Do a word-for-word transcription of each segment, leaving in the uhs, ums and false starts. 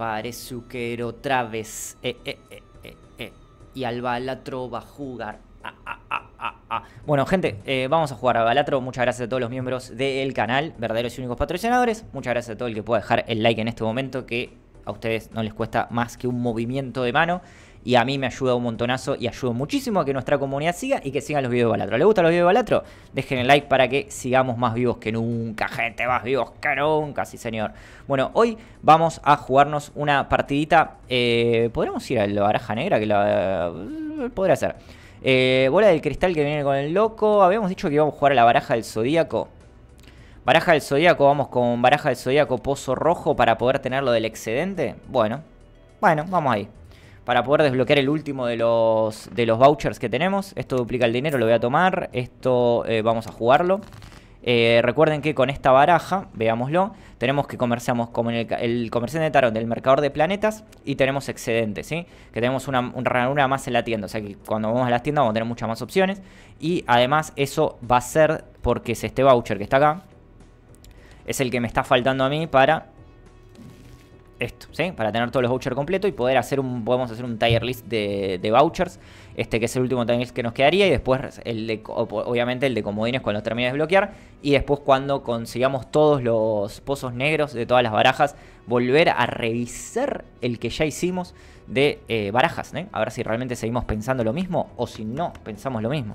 Aparece Zucker otra vez. Eh, eh, eh, eh, eh. Y al Balatro va a jugar. Ah, ah, ah, ah, ah. Bueno, gente, eh, vamos a jugar a Balatro. Muchas gracias a todos los miembros del canal, verdaderos y únicos patrocinadores. Muchas gracias a todo el que pueda dejar el like en este momento, que a ustedes no les cuesta más que un movimiento de mano. Y a mí me ayuda un montonazo y ayuda muchísimo a que nuestra comunidad siga y que sigan los videos de Balatro. ¿Les gustan los videos de Balatro? Dejen el like para que sigamos más vivos que nunca, gente. Más vivos que nunca, sí señor. Bueno, hoy vamos a jugarnos una partidita. Eh, Podríamos ir a la baraja negra, que la... Eh, podría ser. Eh, bola del cristal que viene con el loco. Habíamos dicho que íbamos a jugar a la baraja del zodíaco. Baraja del zodíaco, vamos con baraja del zodíaco pozo rojo para poder tener lo del excedente. Bueno, bueno, vamos ahí. Para poder desbloquear el último de los, de los vouchers que tenemos. Esto duplica el dinero, lo voy a tomar. Esto eh, vamos a jugarlo. Eh, recuerden que con esta baraja, veámoslo, tenemos que comerciamos como en el, el comerciante de tarot del mercador de planetas y tenemos excedente, ¿sí? Que tenemos una, una ranura más en la tienda. O sea que cuando vamos a las tiendas vamos a tener muchas más opciones. Y además eso va a ser porque es este voucher que está acá. Es el que me está faltando a mí para... esto, ¿sí? Para tener todos los vouchers completos y poder hacer un... Podemos hacer un tier list de, de vouchers. Este que es el último tier list que nos quedaría. Y después, el de, obviamente, el de comodines cuando termine de desbloquear. Y después, cuando consigamos todos los pozos negros de todas las barajas, volver a revisar el que ya hicimos de eh, barajas, ¿eh? A ver si realmente seguimos pensando lo mismo o si no pensamos lo mismo.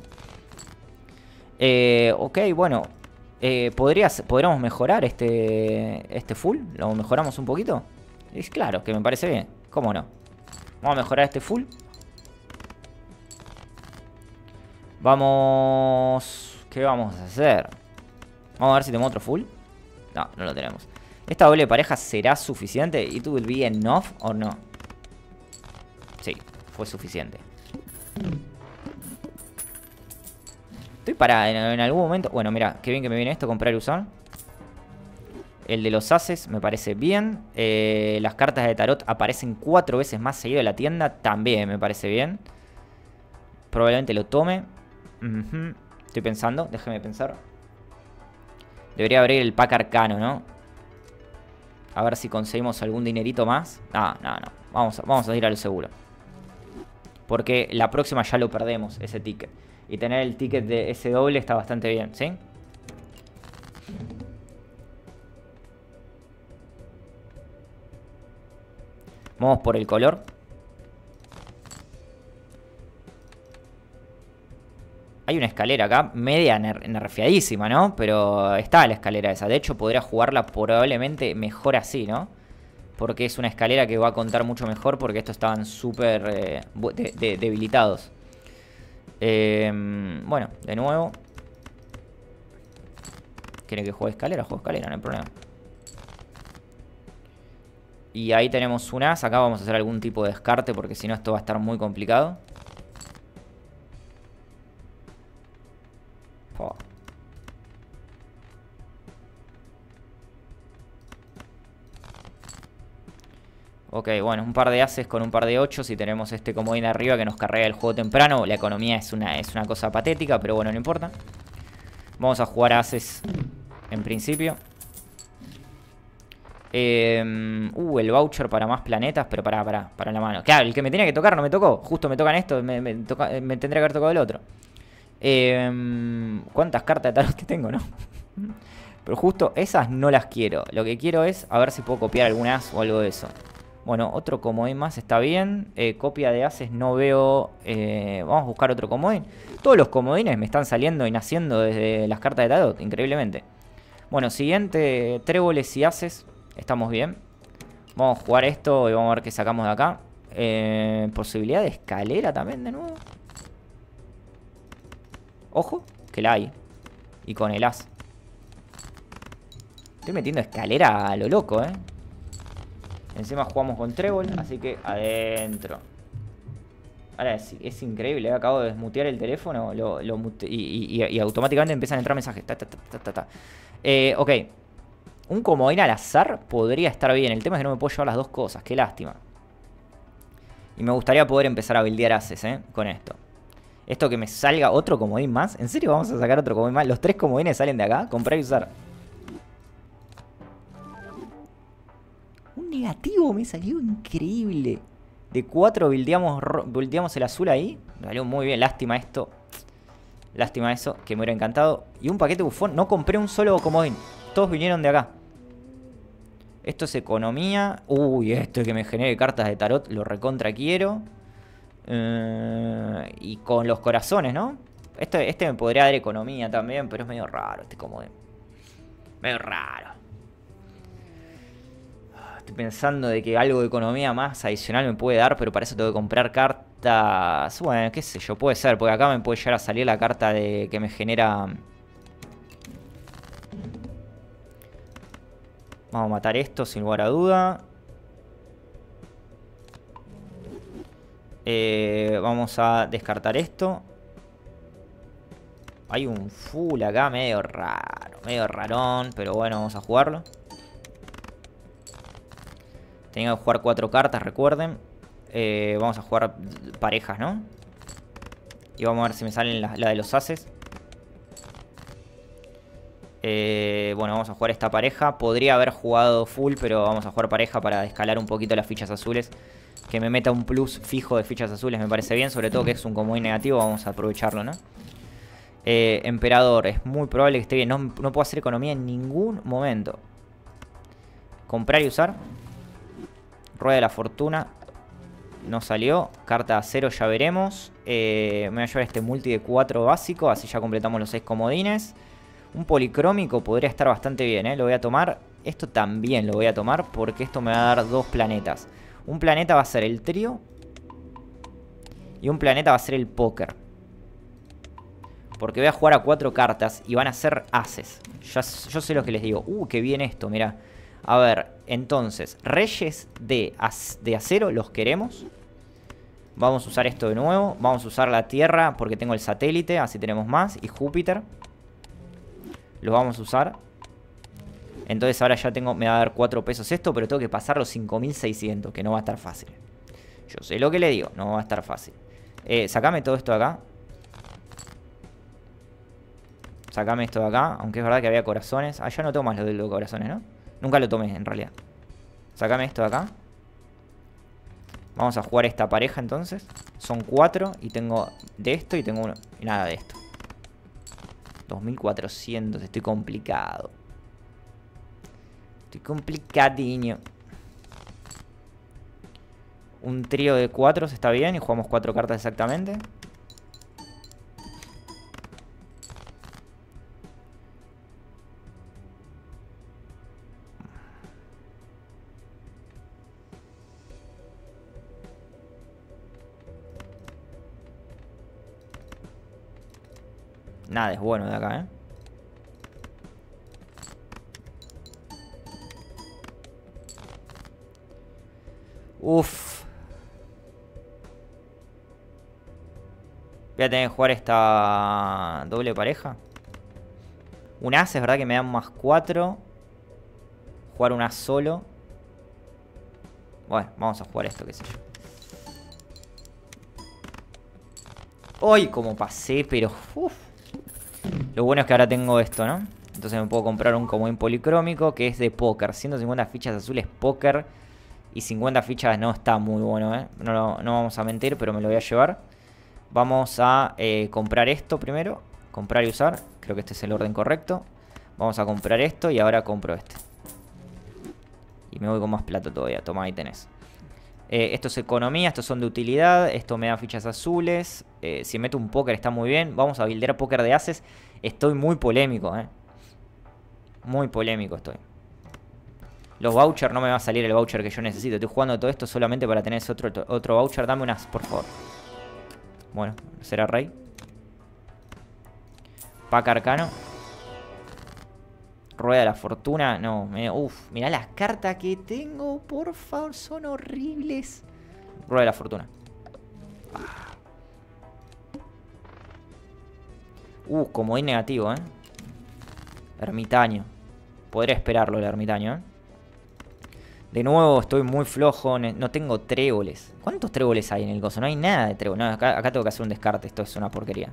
Eh, ok, bueno. Eh, ¿podrías, ¿Podríamos mejorar este, este full? ¿Lo mejoramos un poquito? Es claro, que me parece bien. ¿Cómo no? Vamos a mejorar este full. Vamos... ¿Qué vamos a hacer? Vamos a ver si tenemos otro full. No, no lo tenemos. ¿Esta doble pareja será suficiente? ¿It will be enough o no? Sí, fue suficiente. Estoy para en, en algún momento... Bueno, mira, qué bien que me viene esto, comprar y usar. El de los ases me parece bien. Eh, las cartas de tarot aparecen cuatro veces más seguido en la tienda. También me parece bien. Probablemente lo tome. Uh-huh. Estoy pensando, déjeme pensar. Debería abrir el pack arcano, ¿no? A ver si conseguimos algún dinerito más. No, no, no. Vamos a, vamos a ir a lo seguro. Porque la próxima ya lo perdemos, ese ticket. Y tener el ticket de ese doble está bastante bien, ¿sí? Vamos por el color. Hay una escalera acá, media ner nerfeadísima, ¿no? Pero está la escalera esa. De hecho, podría jugarla probablemente mejor así, ¿no? Porque es una escalera que va a contar mucho mejor porque estos estaban súper eh, de de debilitados. Eh, bueno, de nuevo. ¿Quiere que juegue escalera? Juego escalera, no hay problema. Y ahí tenemos un as. Acá vamos a hacer algún tipo de descarte porque si no esto va a estar muy complicado. Oh. Ok, bueno, un par de ases con un par de ocho. Si tenemos este comodín arriba que nos carrega el juego temprano. La economía es una, es una cosa patética, pero bueno, no importa. Vamos a jugar ases en principio. Eh, uh, el voucher para más planetas, pero para, para, para la mano. Claro, el que me tenía que tocar no me tocó. Justo me tocan esto, me, me, toca, me tendría que haber tocado el otro. Eh, ¿Cuántas cartas de tarot que tengo, no? Pero justo esas no las quiero. Lo que quiero es a ver si puedo copiar algún as o algo de eso. Bueno, otro comodín más está bien. Eh, copia de ases no veo. Eh, vamos a buscar otro comodín. Todos los comodines me están saliendo y naciendo desde las cartas de tarot, increíblemente. Bueno, siguiente, tréboles y ases. Estamos bien. Vamos a jugar esto y vamos a ver qué sacamos de acá. Eh, posibilidad de escalera también de nuevo. Ojo, que la hay. Y con el as. Estoy metiendo escalera a lo loco, eh. Encima jugamos con trébol, así que adentro. Ahora es, es increíble, acabo de desmutear el teléfono lo, lo mute, y, y, y automáticamente empiezan a entrar mensajes. Ta, ta, ta, ta, ta. Eh, ok. Un comodín al azar podría estar bien. El tema es que no me puedo llevar las dos cosas, qué lástima. Y me gustaría poder empezar a buildear ases, eh, con esto. Esto que me salga otro comodín más. ¿En serio vamos a sacar otro comodín más? Los tres comodines salen de acá. Comprar y usar. Un negativo, me salió increíble. De cuatro buildeamos, buildeamos el azul ahí. Me salió muy bien, lástima esto. Lástima eso, que me hubiera encantado. Y un paquete bufón, no compré un solo comodín. Todos vinieron de acá. Esto es economía. Uy, esto es que me genere cartas de tarot, lo recontra quiero. Eh, y con los corazones, ¿no? Este, este me podría dar economía también, pero es medio raro este comodín. Medio raro. Estoy pensando de que algo de economía más adicional me puede dar, pero para eso tengo que comprar cartas. Bueno, qué sé yo, puede ser, porque acá me puede llegar a salir la carta de que me genera... Vamos a matar esto sin lugar a duda. Eh, vamos a descartar esto. Hay un full acá medio raro, medio rarón, pero bueno, vamos a jugarlo. Tenía que jugar cuatro cartas, recuerden. Eh, vamos a jugar parejas, ¿no? Y vamos a ver si me salen la, la de los ases. Eh, bueno, vamos a jugar esta pareja. Podría haber jugado full, pero vamos a jugar pareja para escalar un poquito las fichas azules. Que me meta un plus fijo de fichas azules me parece bien. Sobre todo que es un comodín negativo, vamos a aprovecharlo, ¿no? Eh, emperador, es muy probable que esté bien. No, no puedo hacer economía en ningún momento. Comprar y usar. Rueda de la fortuna. No salió. Carta cero, ya veremos. Eh, me voy a llevar este multi de cuatro básico. Así ya completamos los seis comodines. Un policrómico podría estar bastante bien, ¿eh? Lo voy a tomar. Esto también lo voy a tomar porque esto me va a dar dos planetas. Un planeta va a ser el trío. Y un planeta va a ser el póker. Porque voy a jugar a cuatro cartas y van a ser ases. Ya, yo sé lo que les digo. Uh, qué bien esto, mirá. A ver, entonces, reyes de, de acero los queremos. Vamos a usar esto de nuevo. Vamos a usar la Tierra porque tengo el satélite, así tenemos más. Y Júpiter. Los vamos a usar. Entonces ahora ya tengo, me va a dar cuatro pesos esto, pero tengo que pasar los cinco mil seiscientos, que no va a estar fácil. Yo sé lo que le digo, no va a estar fácil. Eh, sacame todo esto de acá. Sacame esto de acá, aunque es verdad que había corazones. Ah, ya no tomas lo de los corazones, ¿no? Nunca lo tomé, en realidad. Sacame esto de acá. Vamos a jugar esta pareja, entonces. Son cuatro, y tengo de esto y tengo uno. Y nada de esto. dos mil cuatrocientos, estoy complicado. Estoy complicadiño. Un trío de cuatro está bien y jugamos cuatro cartas exactamente. Nada es bueno de acá, ¿eh? Uf. Voy a tener que jugar esta doble pareja. Un as, es verdad que me dan más cuatro. Jugar un as solo. Bueno, vamos a jugar esto, qué sé yo. Uy, como pasé, pero... Uf. Lo bueno es que ahora tengo esto, ¿no? Entonces me puedo comprar un comodín policrómico que es de póker. ciento cincuenta fichas azules póker. Y cincuenta fichas no está muy bueno, ¿eh? No, no, no vamos a mentir, pero me lo voy a llevar. Vamos a eh, comprar esto primero. Comprar y usar. Creo que este es el orden correcto. Vamos a comprar esto y ahora compro este. Y me voy con más plata todavía. Toma, ahí tenés. Eh, esto es economía, estos son de utilidad. Esto me da fichas azules. Eh, si meto un póker está muy bien. Vamos a buildear póker de ases. Estoy muy polémico, eh. Muy polémico estoy. Los vouchers, no me va a salir el voucher que yo necesito. Estoy jugando todo esto solamente para tener ese otro, otro voucher. Dame unas, por favor. Bueno, será rey. Pack arcano. Rueda de la fortuna. No, me, uff, mirá las cartas que tengo. Por favor, son horribles. Rueda de la fortuna. Ah. Uh, comodín negativo, eh. Ermitaño. Podría esperarlo el ermitaño, eh. De nuevo estoy muy flojo. No tengo tréboles. ¿Cuántos tréboles hay en el coso? No hay nada de tréboles. No, acá, acá tengo que hacer un descarte. Esto es una porquería.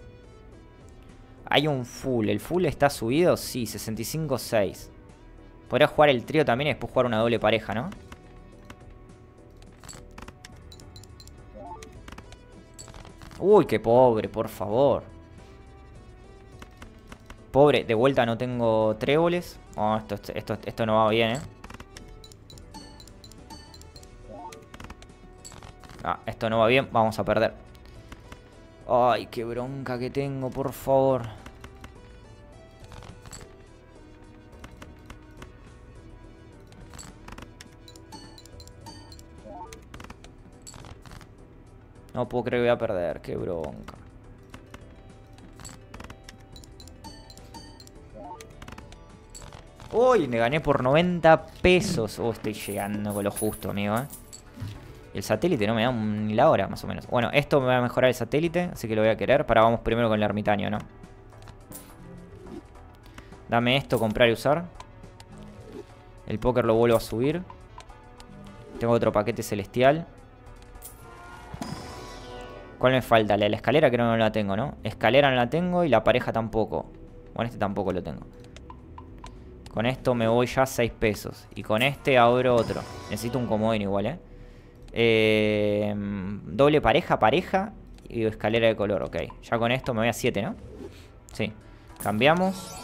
Hay un full. ¿El full está subido? Sí, sesenta y cinco seis. Podría jugar el trío también y después jugar una doble pareja, ¿no? Uy, qué pobre, por favor. Pobre, de vuelta no tengo tréboles. Oh, esto, esto, esto no va bien, ¿eh? Ah, esto no va bien, vamos a perder. Ay, qué bronca que tengo, por favor. No puedo creer que voy a perder, qué bronca. Uy, me gané por noventa pesos. Oh, estoy llegando con lo justo, amigo, ¿eh? El satélite no me da ni la hora, más o menos. Bueno, esto me va a mejorar el satélite, así que lo voy a querer. Para, vamos primero con el ermitaño, ¿no? Dame esto, comprar y usar. El póker lo vuelvo a subir. Tengo otro paquete celestial. ¿Cuál me falta? La, la escalera creo que no la tengo, ¿no? Escalera no la tengo y la pareja tampoco. Bueno, este tampoco lo tengo. Con esto me voy ya a seis pesos. Y con este abro otro. Necesito un comodín igual, ¿eh? Eh, doble pareja, pareja y escalera de color, ok. Ya con esto me voy a siete, ¿no? Sí. Cambiamos.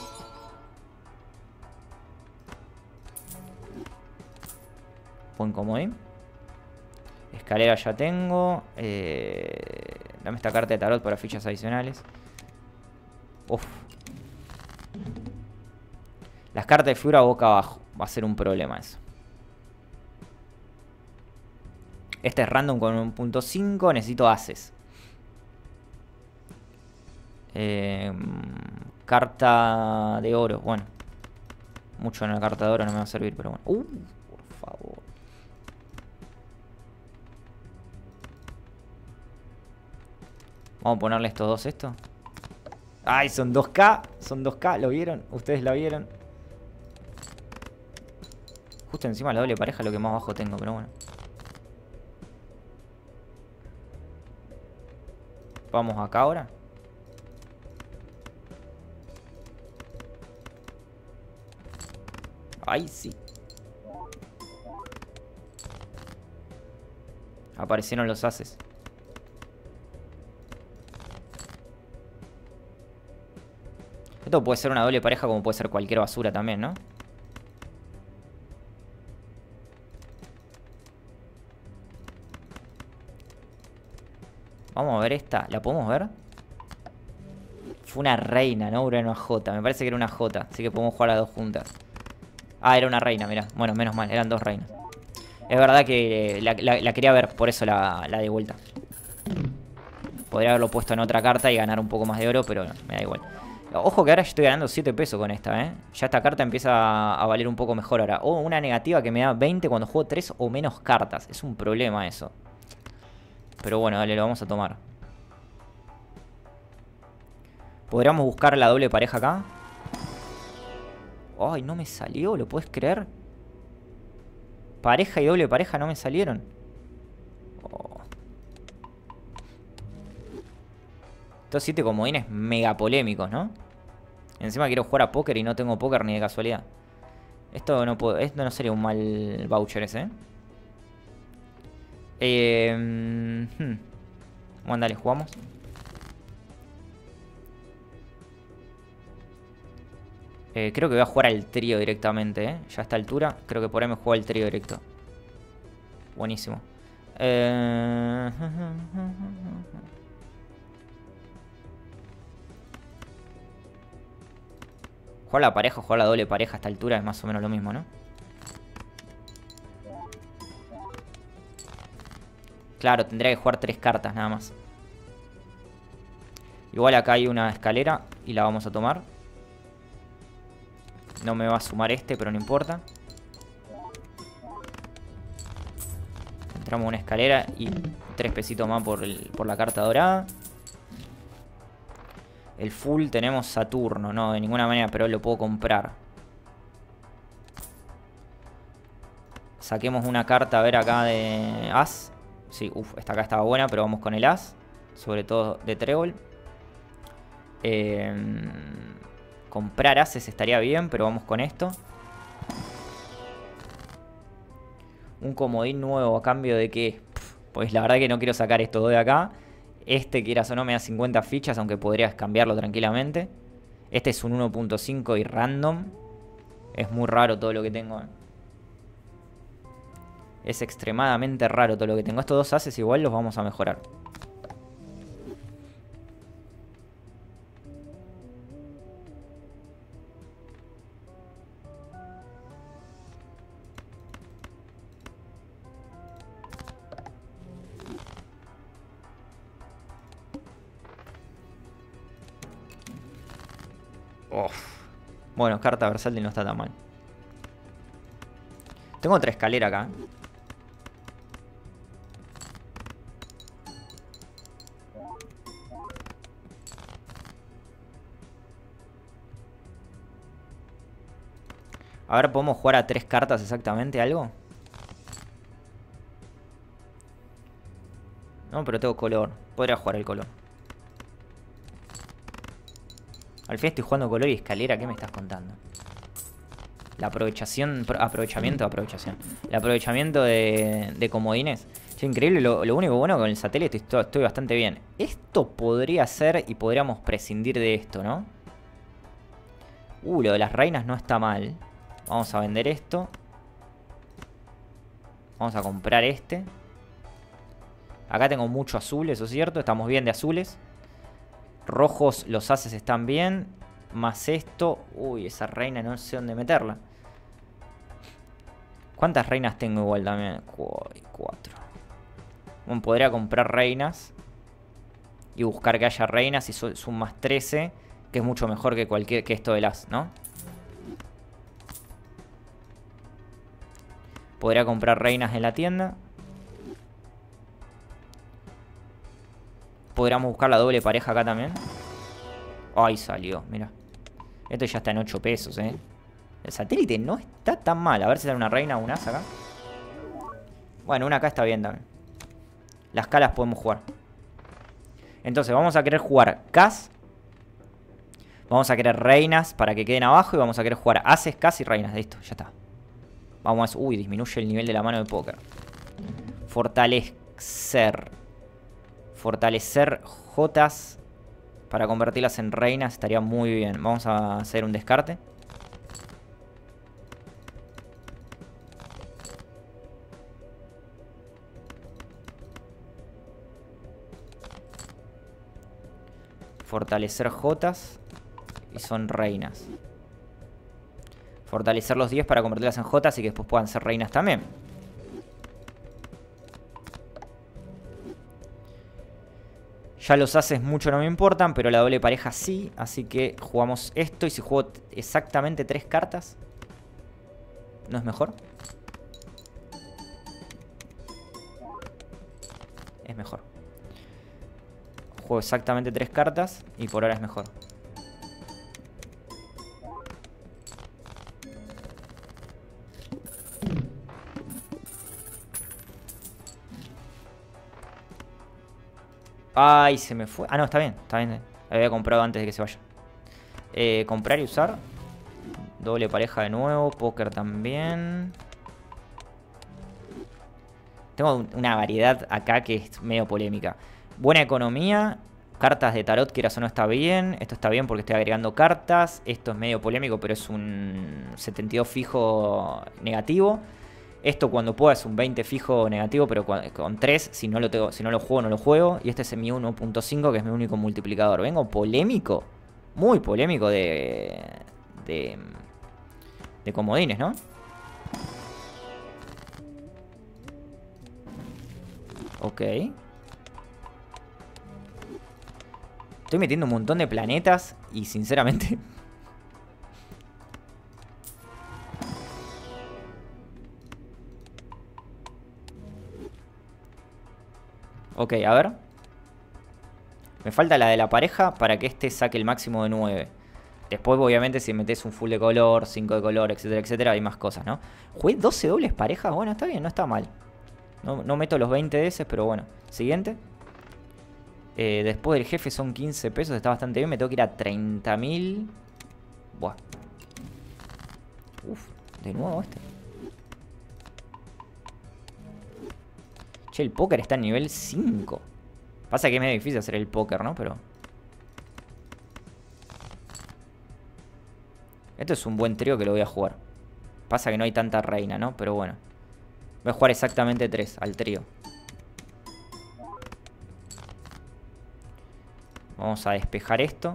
Buen comodín. Escalera ya tengo. Eh, dame esta carta de tarot para fichas adicionales. Uf. Las cartas de figura boca abajo. Va a ser un problema eso. Este es random con un punto cinco. Necesito ases. Eh, carta de oro. Bueno. Mucho en la carta de oro no me va a servir, pero bueno. Uh, por favor. Vamos a ponerle estos dos esto. Ay, son dos K. Son dos K. ¿Lo vieron? ¿Ustedes la vieron? Justo encima de la doble pareja lo que más bajo tengo, pero bueno. Vamos acá ahora. Ay, sí. Aparecieron los ases. Esto puede ser una doble pareja como puede ser cualquier basura también, ¿no? Vamos a ver esta. ¿La podemos ver? Fue una reina, ¿no? Era una J. Me parece que era una J. Así que podemos jugar las dos juntas. Ah, era una reina, mirá. Bueno, menos mal. Eran dos reinas. Es verdad que la, la, la quería ver. Por eso la, la de vuelta. Podría haberlo puesto en otra carta y ganar un poco más de oro, pero no, me da igual. Ojo que ahora estoy ganando siete pesos con esta, ¿eh? Ya esta carta empieza a valer un poco mejor ahora. Oh, una negativa que me da veinte cuando juego tres o menos cartas. Es un problema eso. Pero bueno, dale, lo vamos a tomar. ¿Podríamos buscar la doble pareja acá? Ay, no me salió, ¿lo puedes creer? Pareja y doble pareja no me salieron. Oh. Estos siete comodines mega polémicos, ¿no? Encima quiero jugar a póker y no tengo póker ni de casualidad. Esto no puedo, esto no sería un mal voucher ese, ¿eh? Eh, hmm. Bueno, dale, jugamos. Eh, creo que voy a jugar al trío directamente, ¿eh? Ya a esta altura, creo que por ahí me juego al trío directo. Buenísimo. Eh... Jugar la pareja o jugar la doble pareja a esta altura es más o menos lo mismo, ¿no? Claro, tendría que jugar tres cartas nada más. Igual acá hay una escalera y la vamos a tomar. No me va a sumar este, pero no importa. Entramos una escalera y tres pesitos más por, el, por la carta dorada. El full tenemos Saturno, no, de ninguna manera, pero lo puedo comprar. Saquemos una carta, a ver acá de As. Sí, uff, esta acá estaba buena, pero vamos con el As. Sobre todo de trébol. Eh, comprar Ases estaría bien, pero vamos con esto. Un comodín nuevo a cambio de que... Pues la verdad que no quiero sacar estos dos de acá. Este, quieras o no, me da cincuenta fichas, aunque podrías cambiarlo tranquilamente. Este es un uno punto cinco y random. Es muy raro todo lo que tengo. Es extremadamente raro todo lo que tengo. Estos dos haces igual los vamos a mejorar. Uf. Bueno, carta versátil no está tan mal. Tengo otra escalera acá. A ver, ¿podemos jugar a tres cartas exactamente algo? No, pero tengo color. Podría jugar el color. Al fin estoy jugando color y escalera. ¿Qué me estás contando? La aprovechación... Aprovechamiento, aprovechación. El aprovechamiento de, de comodines. Es increíble. Lo, lo único bueno con el satélite estoy, estoy bastante bien. Esto podría ser y podríamos prescindir de esto, ¿no? Uh, lo de las reinas no está mal. Vamos a vender esto. Vamos a comprar este. Acá tengo mucho azul, eso es cierto. Estamos bien de azules. Rojos, los haces están bien. Más esto. Uy, esa reina no sé dónde meterla. ¿Cuántas reinas tengo igual también? Cuatro. Bueno, podría comprar reinas. Y buscar que haya reinas. Y es un más trece. Que es mucho mejor que cualquier que esto del as, ¿no? Podría comprar reinas en la tienda. Podríamos buscar la doble pareja acá también. Ay, salió, mira. Esto ya está en ocho pesos, eh. El satélite no está tan mal. A ver si sale una reina o un as acá. Bueno, una acá está bien también. Las calas podemos jugar. Entonces vamos a querer jugar cas. Vamos a querer reinas para que queden abajo. Y vamos a querer jugar ases, cas y reinas. Listo, ya está. Vamos a... Uy, disminuye el nivel de la mano de póker. Fortalecer. Fortalecer jotas para convertirlas en reinas estaría muy bien. Vamos a hacer un descarte. Fortalecer jotas y son reinas. Fortalecer los diez para convertirlas en jotas y que después puedan ser reinas también. Ya los haces mucho no me importan, pero la doble pareja sí. Así que jugamos esto. Y si juego exactamente tres cartas, ¿no es mejor? Es mejor. Juego exactamente tres cartas y por ahora es mejor. Ay, se me fue. Ah, no, está bien, está bien. La había comprado antes de que se vaya. Eh, comprar y usar. Doble pareja de nuevo. Póker también. Tengo una variedad acá que es medio polémica. Buena economía. Cartas de tarot, quieras o no, está bien. Esto está bien porque estoy agregando cartas. Esto es medio polémico, pero es un setenta y dos fijo negativo. Esto cuando pueda es un veinte fijo negativo, pero con tres, si no lo tengo, si no lo juego, no lo juego. Y este es mi uno punto cinco, que es mi único multiplicador. Vengo polémico. Muy polémico de... De, de comodines, ¿no? Ok. Estoy metiendo un montón de planetas y sinceramente... Ok, a ver. Me falta la de la pareja para que este saque el máximo de nueve. Después, obviamente, si metes un full de color, cinco de color, etcétera, etcétera, hay más cosas, ¿no? Jugué doce dobles parejas. Bueno, está bien, no está mal. No, no meto los veinte de ese, pero bueno. Siguiente. Eh, después del jefe son quince pesos. Está bastante bien. Me tengo que ir a treinta mil. Buah. Uf, de nuevo este. Che, el póker está en nivel cinco. Pasa que es medio difícil hacer el póker, ¿no? Pero... esto es un buen trío que lo voy a jugar. Pasa que no hay tanta reina, ¿no? Pero bueno. Voy a jugar exactamente tres al trío. Vamos a despejar esto.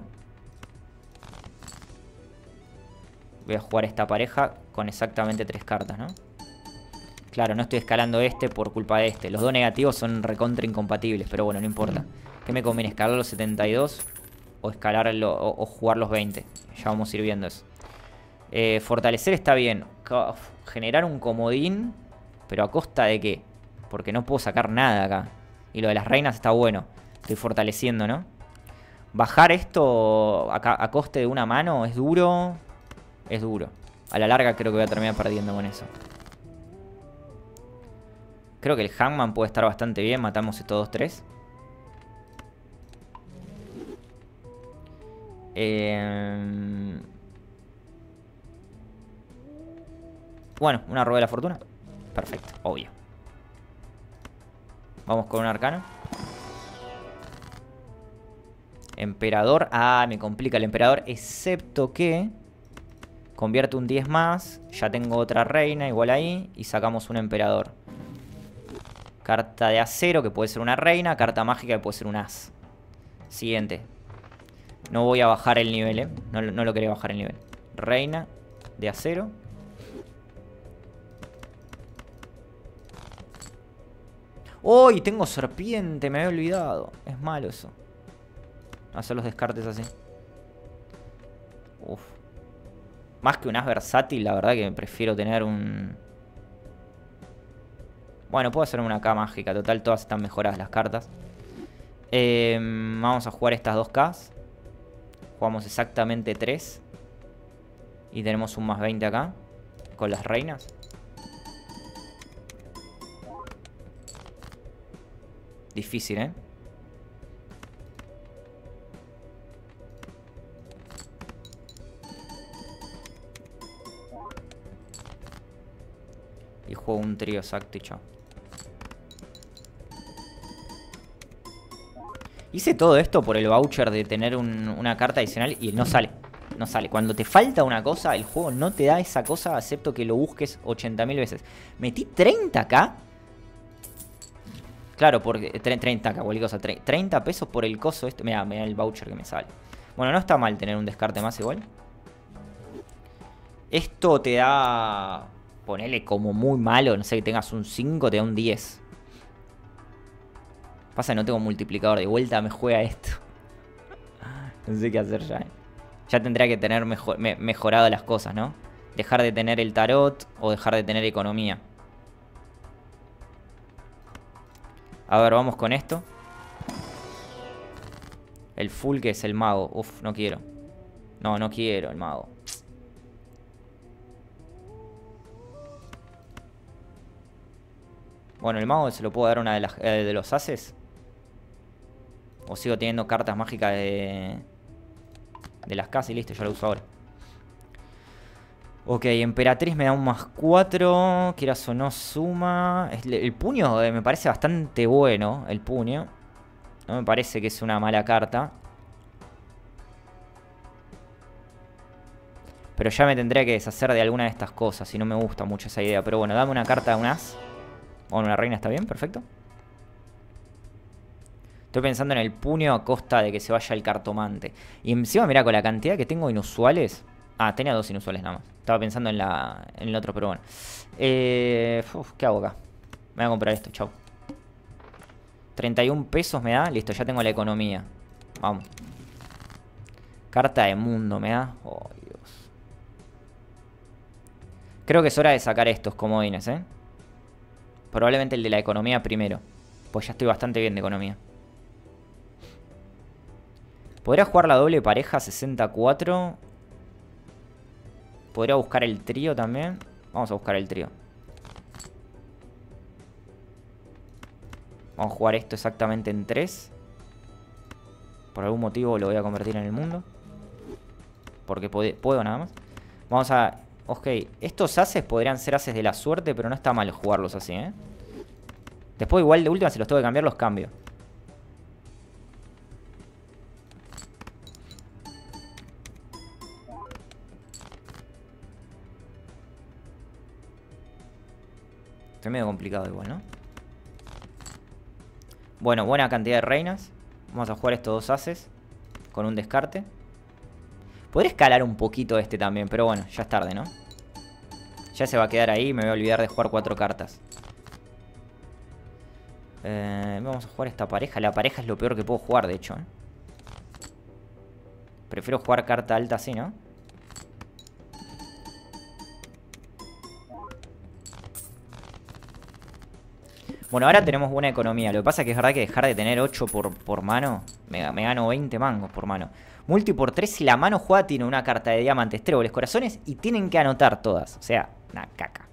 Voy a jugar esta pareja con exactamente tres cartas, ¿no? Claro, no estoy escalando este por culpa de este. Los dos negativos son recontra incompatibles, pero bueno, no importa. ¿Qué me conviene? ¿Escalar los setenta y dos o escalar lo, o, o jugar los veinte? Ya vamos a ir viendo eso. Eh, fortalecer está bien. Generar un comodín, pero ¿a costa de qué? Porque no puedo sacar nada acá. Y lo de las reinas está bueno. Estoy fortaleciendo, ¿no? Bajar esto a, a coste de una mano es duro. Es duro. A la larga creo que voy a terminar perdiendo con eso. Creo que el Hangman puede estar bastante bien. Matamos estos dos tres. Eh... Bueno, una rueda de la fortuna. Perfecto, obvio. Vamos con un arcano. Emperador. Ah, me complica el emperador. Excepto que... convierto un diez más. Ya tengo otra reina igual ahí. Y sacamos un emperador. Carta de acero que puede ser una reina. Carta mágica que puede ser un as. Siguiente. No voy a bajar el nivel, ¿eh? No, no lo quería bajar el nivel. Reina de acero. ¡Uy! Tengo serpiente. Me había olvidado. Es malo eso. Hacer los descartes así. Uf. Más que un as versátil, la verdad que prefiero tener un... bueno, puedo hacer una K mágica. Total, todas están mejoradas las cartas. Eh, vamos a jugar estas dos Ks. Jugamos exactamente tres. Y tenemos un más veinte acá. Con las reinas. Difícil, ¿eh? Y juego un trío exacto y chao. Hice todo esto por el voucher de tener un, una carta adicional y no sale. No sale. Cuando te falta una cosa, el juego no te da esa cosa, excepto que lo busques ochenta mil veces. Metí treinta K. Claro, porque... treinta K, cualquier cosa. treinta pesos por el coso este. Mira, mira el voucher que me sale. Bueno, no está mal tener un descarte más igual. Esto te da... ponele como muy malo. No sé, que tengas un cinco, te da un diez. Pasa que no tengo multiplicador. De vuelta me juega esto. No sé qué hacer ya. ¿eh? Ya tendría que tener mejor, me, mejorado las cosas, ¿no? Dejar de tener el tarot o dejar de tener economía. A ver, vamos con esto. El full que es el mago. Uf, no quiero. No, no quiero el mago. Bueno, el mago se lo puedo dar a una de, las, eh, de los ases. O sigo teniendo cartas mágicas de... de las casas y listo, ya lo uso ahora. Ok, emperatriz me da un más cuatro. Quieras o no suma. El puño eh, me parece bastante bueno. El puño. No me parece que es una mala carta. Pero ya me tendría que deshacer de alguna de estas cosas. Y no me gusta mucho esa idea. Pero bueno, dame una carta de un as. Bueno, una reina está bien, perfecto. Estoy pensando en el puño a costa de que se vaya el cartomante. Y encima, mirá, con la cantidad que tengo inusuales. Ah, tenía dos inusuales nada más. Estaba pensando en, la, en el otro, pero bueno. Eh, uf, ¿qué hago acá? Me voy a comprar esto, chau. treinta y un pesos me da. Listo, ya tengo la economía. Vamos. Carta de mundo me da. Oh, Dios. Creo que es hora de sacar estos comodines, ¿eh? Probablemente el de la economía primero. Pues ya estoy bastante bien de economía. Podría jugar la doble pareja sesenta y cuatro. Podría buscar el trío también. Vamos a buscar el trío. Vamos a jugar esto exactamente en tres. Por algún motivo lo voy a convertir en el mundo. Porque puedo, puedo nada más. Vamos a... ok, estos ases podrían ser ases de la suerte, pero no está mal jugarlos así, ¿eh? Después igual de última si los tengo que cambiar, los cambio. Estoy medio complicado igual, ¿no? Bueno, buena cantidad de reinas. Vamos a jugar estos dos ases con un descarte. Podría escalar un poquito este también, pero bueno, ya es tarde, ¿no? Ya se va a quedar ahí y me voy a olvidar de jugar cuatro cartas. Eh, vamos a jugar esta pareja. La pareja es lo peor que puedo jugar, de hecho, ¿eh? Prefiero jugar carta alta así, ¿no? Bueno, ahora tenemos buena economía. Lo que pasa es que es verdad que dejar de tener ocho por, por mano, me, me gano veinte mangos por mano. Multi por tres si la mano jugada tiene una carta de diamantes, tréboles, corazones y tienen que anotar todas. O sea, una caca.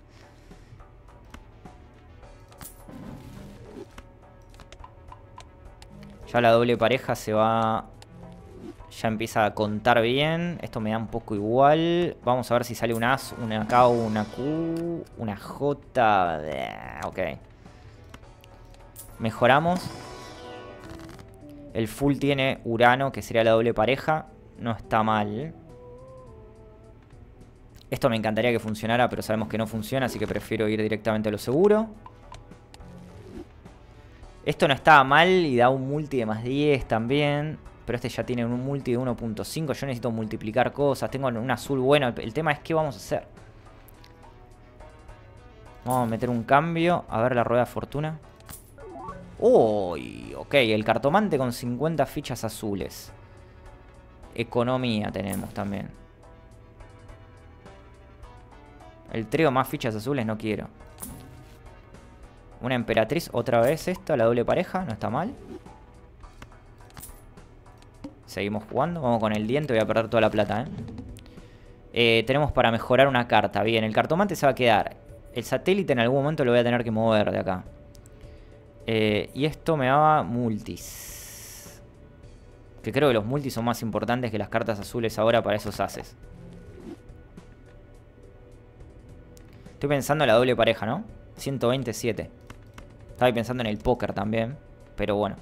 Ya la doble pareja se va... Ya empieza a contar bien. Esto me da un poco igual. Vamos a ver si sale un As, una K, una Q, una J. Ok. Mejoramos. El full tiene Urano, que sería la doble pareja. No está mal. Esto me encantaría que funcionara, pero sabemos que no funciona, así que prefiero ir directamente a lo seguro. Esto no estaba mal y da un multi de más diez también. Pero este ya tiene un multi de uno punto cinco. Yo necesito multiplicar cosas. Tengo un azul bueno. El tema es qué vamos a hacer. Vamos a meter un cambio. A ver la rueda de fortuna. Uy, ok, el cartomante con cincuenta fichas azules. Economía tenemos también. El trío más fichas azules no quiero. Una emperatriz, otra vez esta, la doble pareja, no está mal. Seguimos jugando, vamos con el diente, voy a perder toda la plata, ¿eh? Eh, tenemos para mejorar una carta, bien, el cartomante se va a quedar. El satélite en algún momento lo voy a tener que mover de acá. Eh, y esto me daba multis. Que creo que los multis son más importantes que las cartas azules ahora para esos ases. Estoy pensando en la doble pareja, ¿no? ciento veintisiete. Estaba pensando en el póker también. Pero bueno.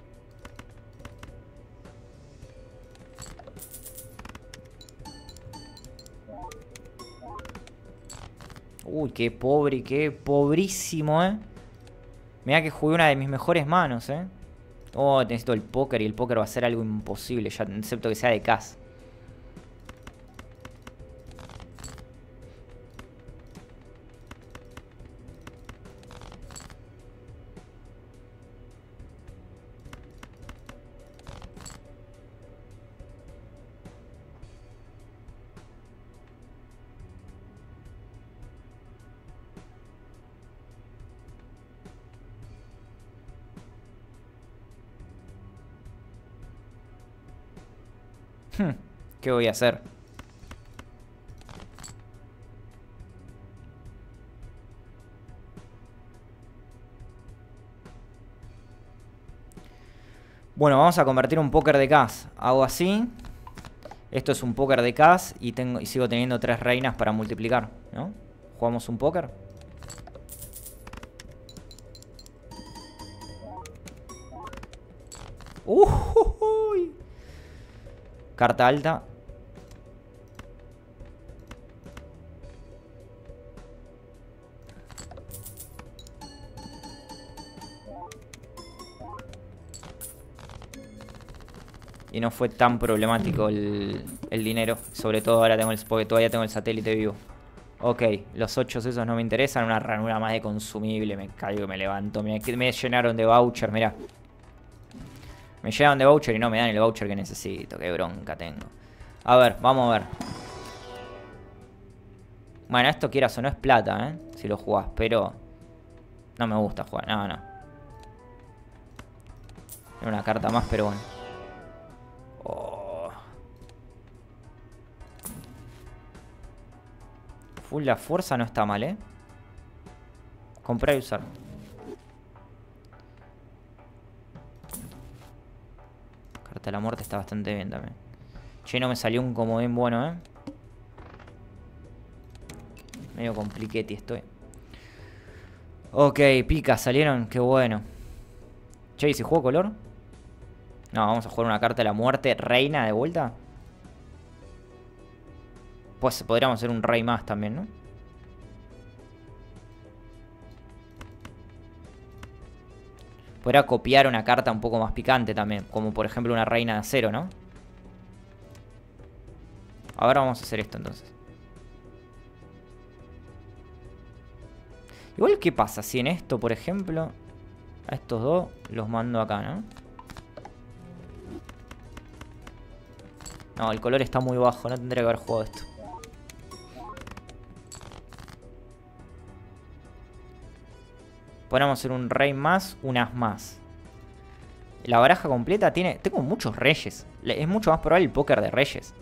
Uy, qué pobre, qué pobrísimo, ¿eh? Mirá que jugué una de mis mejores manos, ¿eh? Oh, necesito el póker y el póker va a ser algo imposible, ya, excepto que sea de cas. ¿Qué voy a hacer? Bueno, vamos a convertir un póker de cas. Hago así. Esto es un póker de cas y, tengo, y sigo teniendo tres reinas para multiplicar, ¿no? Jugamos un póker. Uh, uh, uh. Carta alta. Y no fue tan problemático el, el dinero. Sobre todo ahora tengo el, porque todavía tengo el satélite vivo. Ok, los ocho esos no me interesan. Una ranura más de consumible. Me caigo y me levanto. Me, me llenaron de voucher, mirá. Me llenaron de voucher y no me dan el voucher que necesito. Qué bronca tengo. A ver, vamos a ver. Bueno, esto quieras o no es plata, ¿eh? Si lo jugás, pero... No me gusta jugar, no, no. Era una carta más, pero bueno. Oh. Full la fuerza no está mal, ¿eh? Comprar y usar. Carta de la muerte está bastante bien también. Che, no me salió un comodín bueno, ¿eh? Medio compliquete estoy. Ok, picas salieron, qué bueno. Che, ¿y si juego color? No, vamos a jugar una carta de la muerte. Reina de vuelta. Pues podríamos hacer un rey más también, ¿no? Podría copiar una carta un poco más picante también. Como por ejemplo una reina de acero, ¿no? Ahora vamos a hacer esto entonces. Igual, ¿qué pasa si en esto, por ejemplo, a estos dos los mando acá, ¿no? No, el color está muy bajo. No tendría que haber jugado esto. Podemos hacer un rey más, un as más. La baraja completa tiene... Tengo muchos reyes. Es mucho más probable el póker de reyes.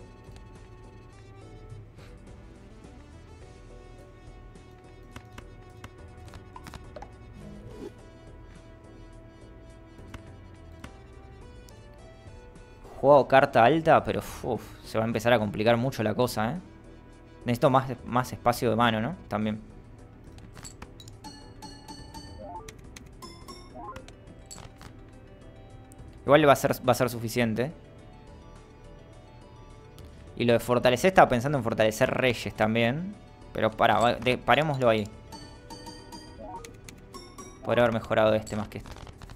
Juego carta alta, pero uf, se va a empezar a complicar mucho la cosa, ¿eh? Necesito más, más espacio de mano, ¿no? También. Igual va a ser, va a ser suficiente. Y lo de fortalecer, estaba pensando en fortalecer reyes también. Pero para, de, parémoslo ahí. Podría haber mejorado este más que esto.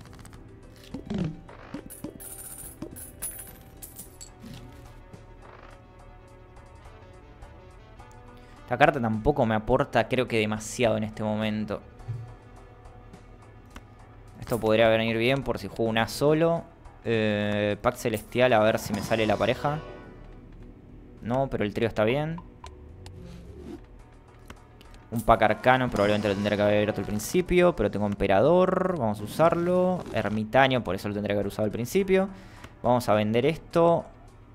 Esta carta tampoco me aporta, creo que demasiado en este momento. Esto podría venir bien por si juego una solo. Eh, Pack Celestial, a ver si me sale la pareja. No, pero el trío está bien. Un pack arcano, probablemente lo tendría que haber abierto al principio. Pero tengo emperador, vamos a usarlo. Ermitaño, por eso lo tendría que haber usado al principio. Vamos a vender esto.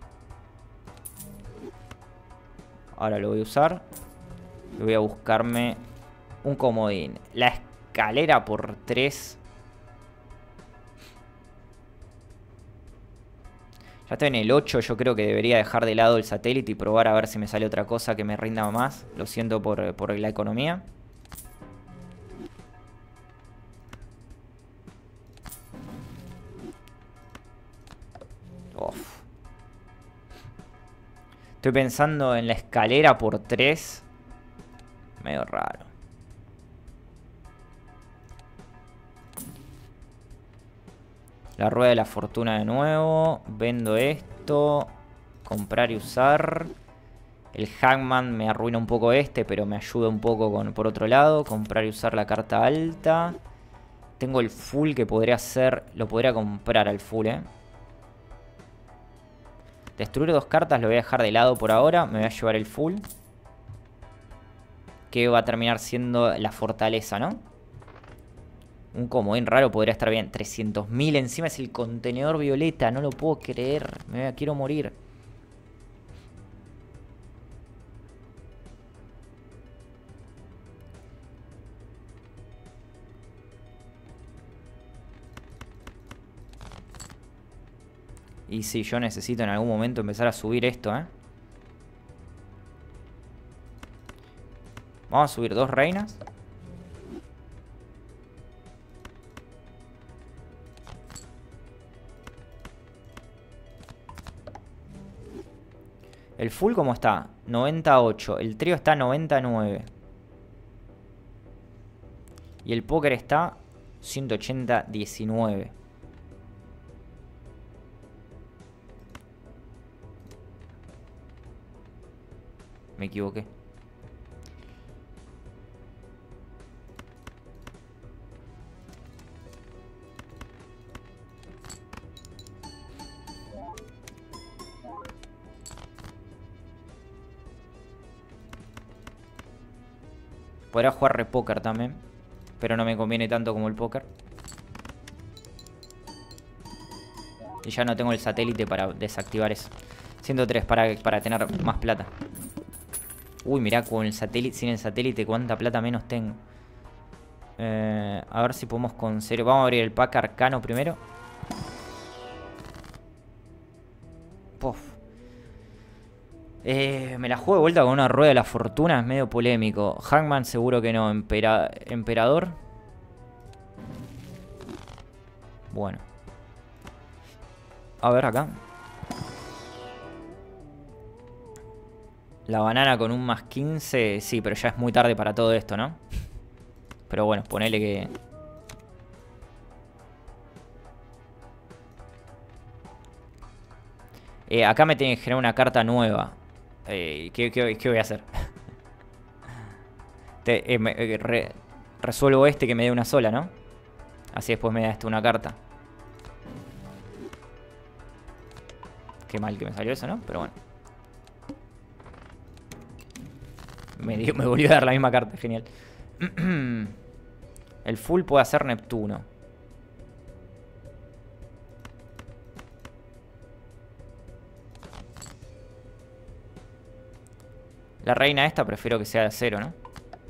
Ahora lo voy a usar. Y voy a buscarme un comodín. La escalera por tres. Ya estoy en el ocho, yo creo que debería dejar de lado el satélite y probar a ver si me sale otra cosa que me rinda más. Lo siento por, por la economía. Uf. Estoy pensando en la escalera por tres. Medio raro. La rueda de la fortuna de nuevo. Vendo esto. Comprar y usar. El Hangman me arruina un poco este, pero me ayuda un poco con, por otro lado. Comprar y usar la carta alta. Tengo el full que podría hacer. Lo podría comprar al full, eh. Destruir dos cartas lo voy a dejar de lado por ahora. Me voy a llevar el full. Que va a terminar siendo la fortaleza, ¿no? Un comodín raro podría estar bien. trescientos mil encima es el contenedor violeta. No lo puedo creer. Me voy a, quiero morir. Y sí, yo necesito en algún momento empezar a subir esto, ¿eh? Vamos a subir dos reinas. El full, ¿cómo está? noventa y ocho. El trío está noventa y nueve. Y el póker está ciento ochenta diecinueve. Me equivoqué. Podría jugar repóker también, pero no me conviene tanto como el póker. Y ya no tengo el satélite para desactivar eso. ciento tres para, para tener más plata. Uy, mirá, con el satélite, sin el satélite cuánta plata menos tengo. Eh, a ver si podemos conseguir. Vamos a abrir el pack arcano primero. Puf. Eh, me la juego de vuelta con una rueda de la fortuna. Es medio polémico. Hangman seguro que no. Empera Emperador. Bueno. A ver acá. La banana con un más quince. Sí, pero ya es muy tarde para todo esto, ¿no? Pero bueno, ponele que... Eh, acá me tiene que generar una carta nueva. Eh, ¿qué, qué, qué voy a hacer? Te, eh, me, eh, re, resuelvo este que me dé una sola, ¿no? Así después me da este una carta. Qué mal que me salió eso, ¿no? Pero bueno. Me, dio, me volvió a dar la misma carta, genial. El full puede hacer Neptuno. La reina esta prefiero que sea de cero, ¿no?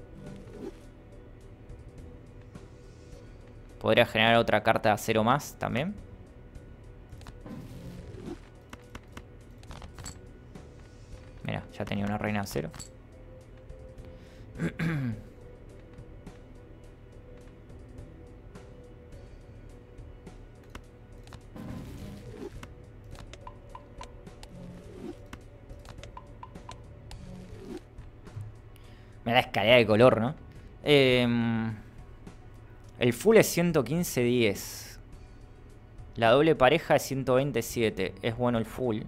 Podría generar otra carta de acero más también. Mira, ya tenía una reina de acero. Me da escalera de color, ¿no? Eh, el full es ciento quince diez. La doble pareja es ciento veintisiete. Es bueno el full.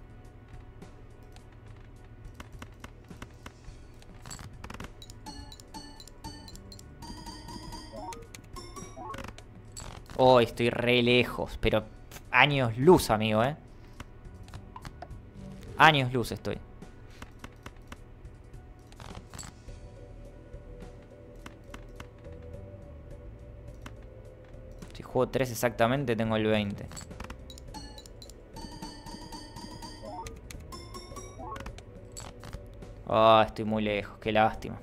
Oh, estoy re lejos. Pero años luz, amigo, ¿eh? Años luz estoy. Si juego tres exactamente, tengo el veinte. Ah, oh, estoy muy lejos. Qué lástima.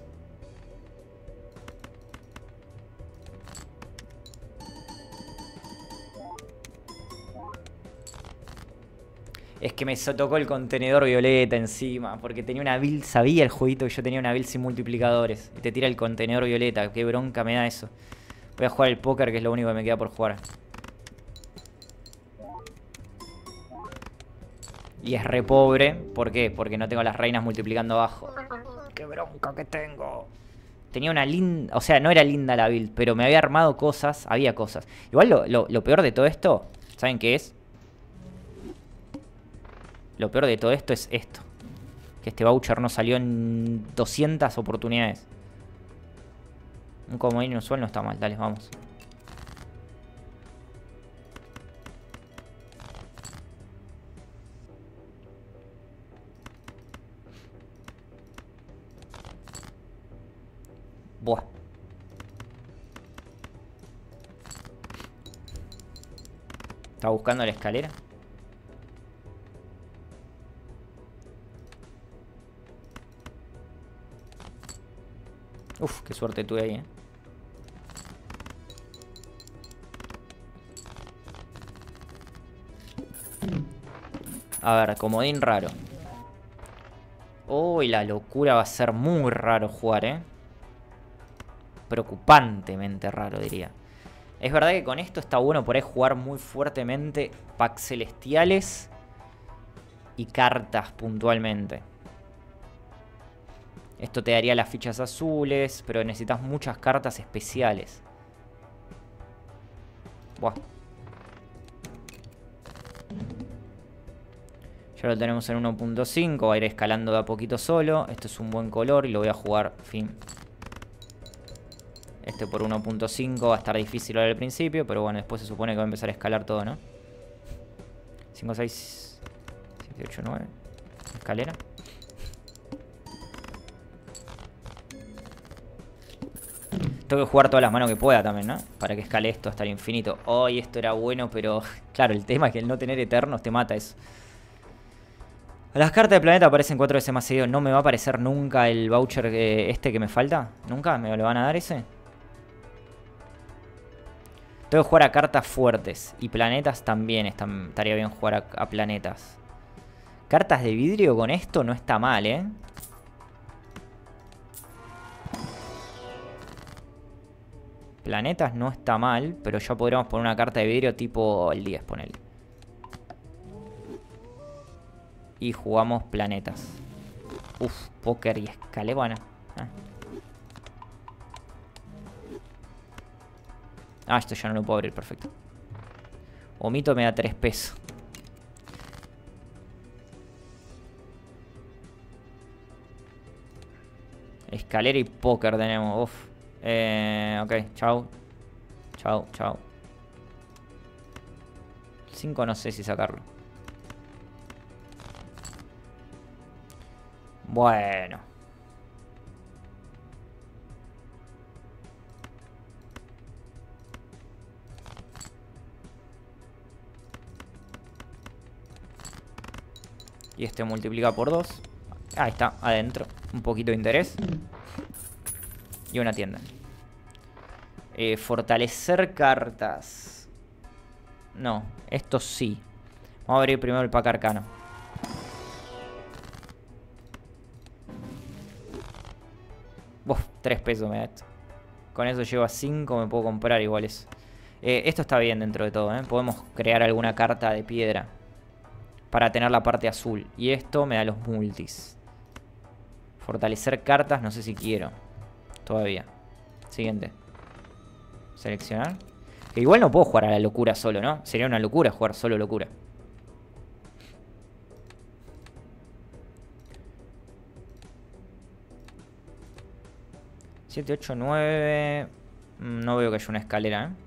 Es que me tocó el contenedor violeta encima. Porque tenía una build. Sabía el jueguito que yo tenía una build sin multiplicadores. Y te tira el contenedor violeta. Qué bronca me da eso. Voy a jugar el póker, que es lo único que me queda por jugar. Y es re pobre. ¿Por qué? Porque no tengo las reinas multiplicando abajo. ¡Qué bronca que tengo! Tenía una linda... O sea, no era linda la build, pero me había armado cosas. Había cosas. Igual lo, lo, lo peor de todo esto, ¿saben qué es? Lo peor de todo esto es esto. Que este voucher no salió en doscientas oportunidades. Un comodín inusual no está mal. Dale, vamos. Buah. ¿Está buscando la escalera? Uf, qué suerte tuve ahí, eh. A ver, comodín raro. Uy, la locura, va a ser muy raro jugar, eh. Preocupantemente raro, diría. Es verdad que con esto está bueno por ahí jugar muy fuertemente packs celestiales y cartas puntualmente. Esto te daría las fichas azules, pero necesitas muchas cartas especiales. Buah. Ya lo tenemos en uno punto cinco, va a ir escalando de a poquito solo. Esto es un buen color y lo voy a jugar, fin. Este por uno punto cinco va a estar difícil al principio, pero bueno, después se supone que va a empezar a escalar todo, ¿no? cinco, seis, siete, ocho, nueve. Escalera. Tengo que jugar todas las manos que pueda también, ¿no? Para que escale esto hasta el infinito. Hoy oh, esto era bueno, pero... Claro, el tema es que el no tener eternos te mata eso. Las cartas de planeta aparecen cuatro veces más seguido. ¿No me va a aparecer nunca el voucher eh, este que me falta? ¿Nunca? ¿Me lo van a dar ese? Tengo que jugar a cartas fuertes. Y planetas también. Están, estaría bien jugar a, a planetas. Cartas de vidrio con esto no está mal, ¿eh? Planetas no está mal, pero ya podríamos poner una carta de vidrio tipo el diez, ponele. Y jugamos planetas. Uf, póker y escalé, bueno. Ah. ah, esto ya no lo puedo abrir, perfecto. Omito me da tres pesos. Escalera y póker tenemos, uf. Eh, ok, chau. Chau, chau. cinco no sé si sacarlo. Bueno. Y este multiplica por dos. Ahí está, adentro. Un poquito de interés. Y una tienda. Eh, fortalecer cartas. No, esto sí. Vamos a abrir primero el pack arcano. Uf, tres pesos me da esto. Con eso llevo a cinco, me puedo comprar igual eso. Eh, esto está bien dentro de todo, ¿eh? Podemos crear alguna carta de piedra para tener la parte azul. Y esto me da los multis. Fortalecer cartas, no sé si quiero. Todavía. Siguiente. Seleccionar. Que igual no puedo jugar a la locura solo, ¿no? Sería una locura jugar solo locura. siete, ocho, nueve. No veo que haya una escalera, ¿eh?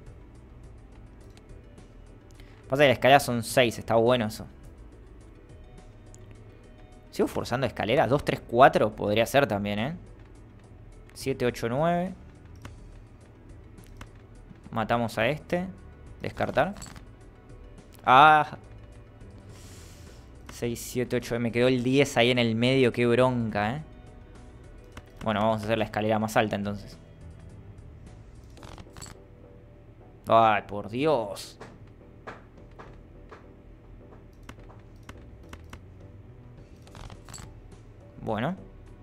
Pasa que las escaleras son seis. Está bueno eso. Sigo forzando escaleras. dos, tres, cuatro podría ser también, ¿eh? siete, ocho, nueve. Matamos a este. Descartar. Ah. seis, siete, ocho. Me quedó el diez ahí en el medio. Qué bronca, ¿eh? Bueno, vamos a hacer la escalera más alta entonces. Ay, por Dios. Bueno.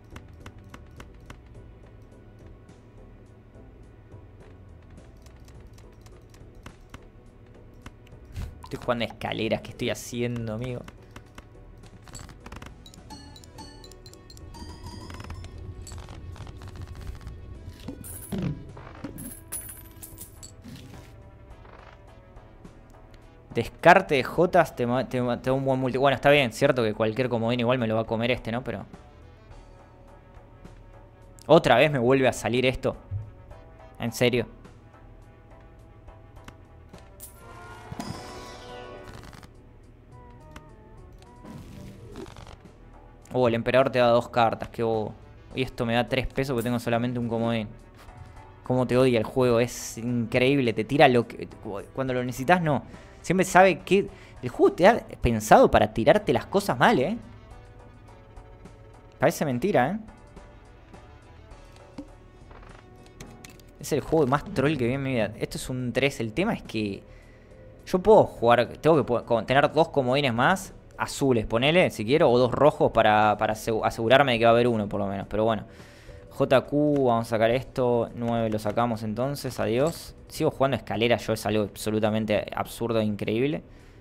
Estoy jugando a escaleras. ¿Qué estoy haciendo, amigo? Descarte de Jotas te, te, te da un buen multi. Bueno, está bien, cierto que cualquier comodín igual me lo va a comer este, ¿no? Pero... ¿Otra vez me vuelve a salir esto? ¿En serio? Oh, el emperador te da dos cartas, qué bobo. Y esto me da tres pesos porque tengo solamente un comodín. Cómo te odia el juego, es increíble. Te tira lo que... Cuando lo necesitas, no. Siempre sabe que... El juego te ha pensado para tirarte las cosas mal, ¿eh? Parece mentira, ¿eh? Es el juego más troll que vi en mi vida. Esto es un tres. El tema es que... Yo puedo jugar... Tengo que tener dos comodines más. Azules, ponele, si quiero. O dos rojos para, para asegurarme de que va a haber uno, por lo menos. Pero bueno. J Q, vamos a sacar esto. nueve lo sacamos entonces. Adiós. Sigo jugando escaleras. Yo es algo absolutamente absurdo e increíble.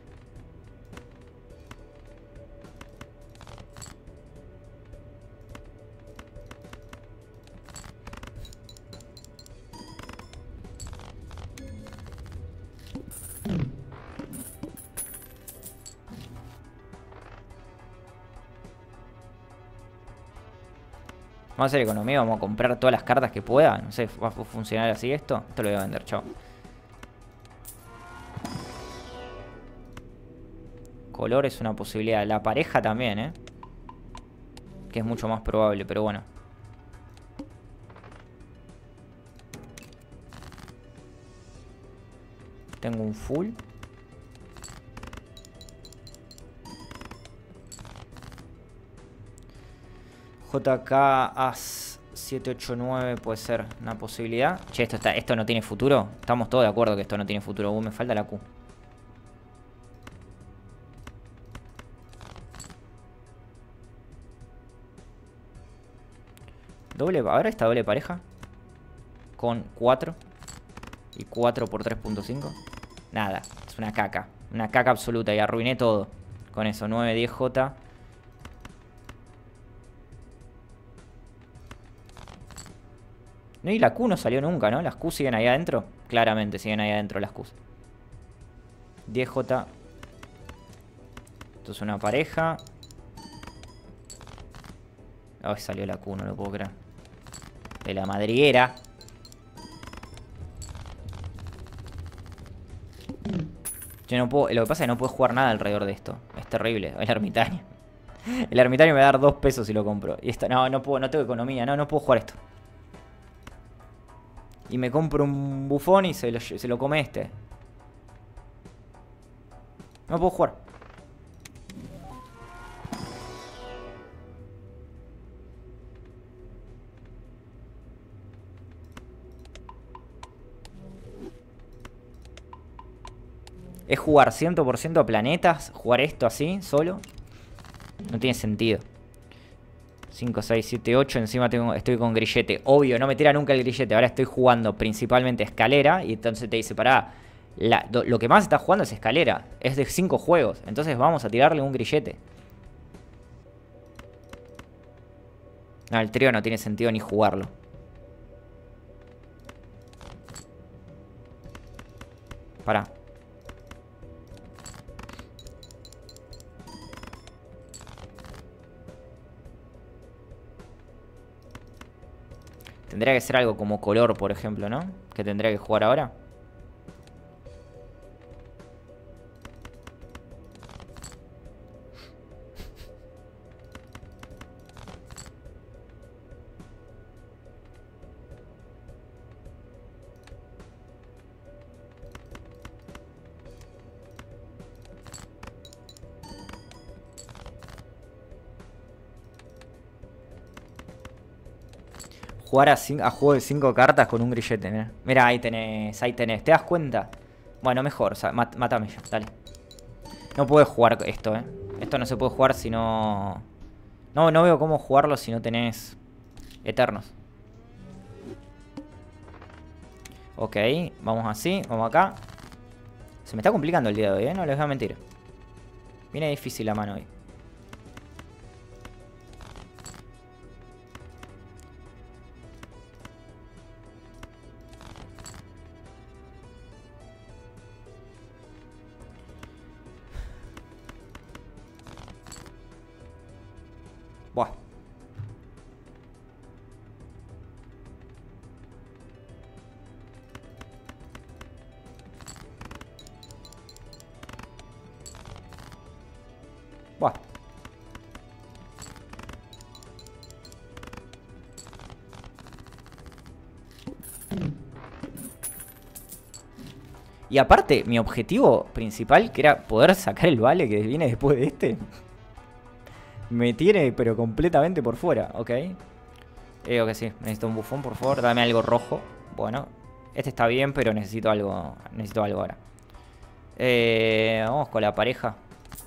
Vamos a hacer economía, vamos a comprar todas las cartas que pueda. No sé, ¿va a funcionar así esto? Esto lo voy a vender, chao. Color es una posibilidad. La pareja también, ¿eh? Que es mucho más probable, pero bueno. Tengo un full. J K As siete ocho nueve puede ser una posibilidad. Che, esto, está, esto no tiene futuro. Estamos todos de acuerdo que esto no tiene futuro. Uh, me falta la Q. Doble, ahora esta doble pareja. Con cuatro. Y cuatro por tres punto cinco. Nada, es una caca. Una caca absoluta y arruiné todo con eso, nueve diez J. No, y la Q no salió nunca, ¿no? Las Q siguen ahí adentro. Claramente siguen ahí adentro las Q. diez J. Esto es una pareja. Ay, salió la Q, no lo puedo creer. De la madriguera. Yo no puedo, lo que pasa es que no puedo jugar nada alrededor de esto. Es terrible. El ermitaño. El ermitaño me va a dar dos pesos si lo compro. Y esto, no, no puedo, no tengo economía. No, no puedo jugar esto. Y me compro un bufón y se lo, se lo come este. No puedo jugar. Es jugar cien por ciento a planetas. Jugar esto así, solo. No tiene sentido. cinco, seis, siete, ocho. Encima tengo, estoy con grillete. Obvio, no me tira nunca el grillete. Ahora estoy jugando principalmente escalera. Y entonces te dice, pará, la, do, lo que más estás jugando es escalera. Es de cinco juegos. Entonces vamos a tirarle un grillete. No, el trío no tiene sentido ni jugarlo. Pará. Tendría que ser algo como color, por ejemplo, ¿no? Que tendría que jugar ahora. Jugar a, a juego de cinco cartas con un grillete, mira. Mira, ahí tenés, ahí tenés. ¿Te das cuenta? Bueno, mejor, o sea, mat, mátame ya, dale. No puedes jugar esto, eh. Esto no se puede jugar si no... No, no veo cómo jugarlo si no tenés Eternos. Ok, vamos así, vamos acá. Se me está complicando el día de hoy, eh. No les voy a mentir. Viene difícil la mano hoy. Buah. Buah. Y aparte, mi objetivo principal, que era poder sacar el vale que viene después de este, me tiene, pero completamente por fuera, ok. Digo que sí, necesito un bufón, por favor. Dame algo rojo. Bueno, este está bien, pero necesito algo. Necesito algo ahora. Eh, vamos con la pareja.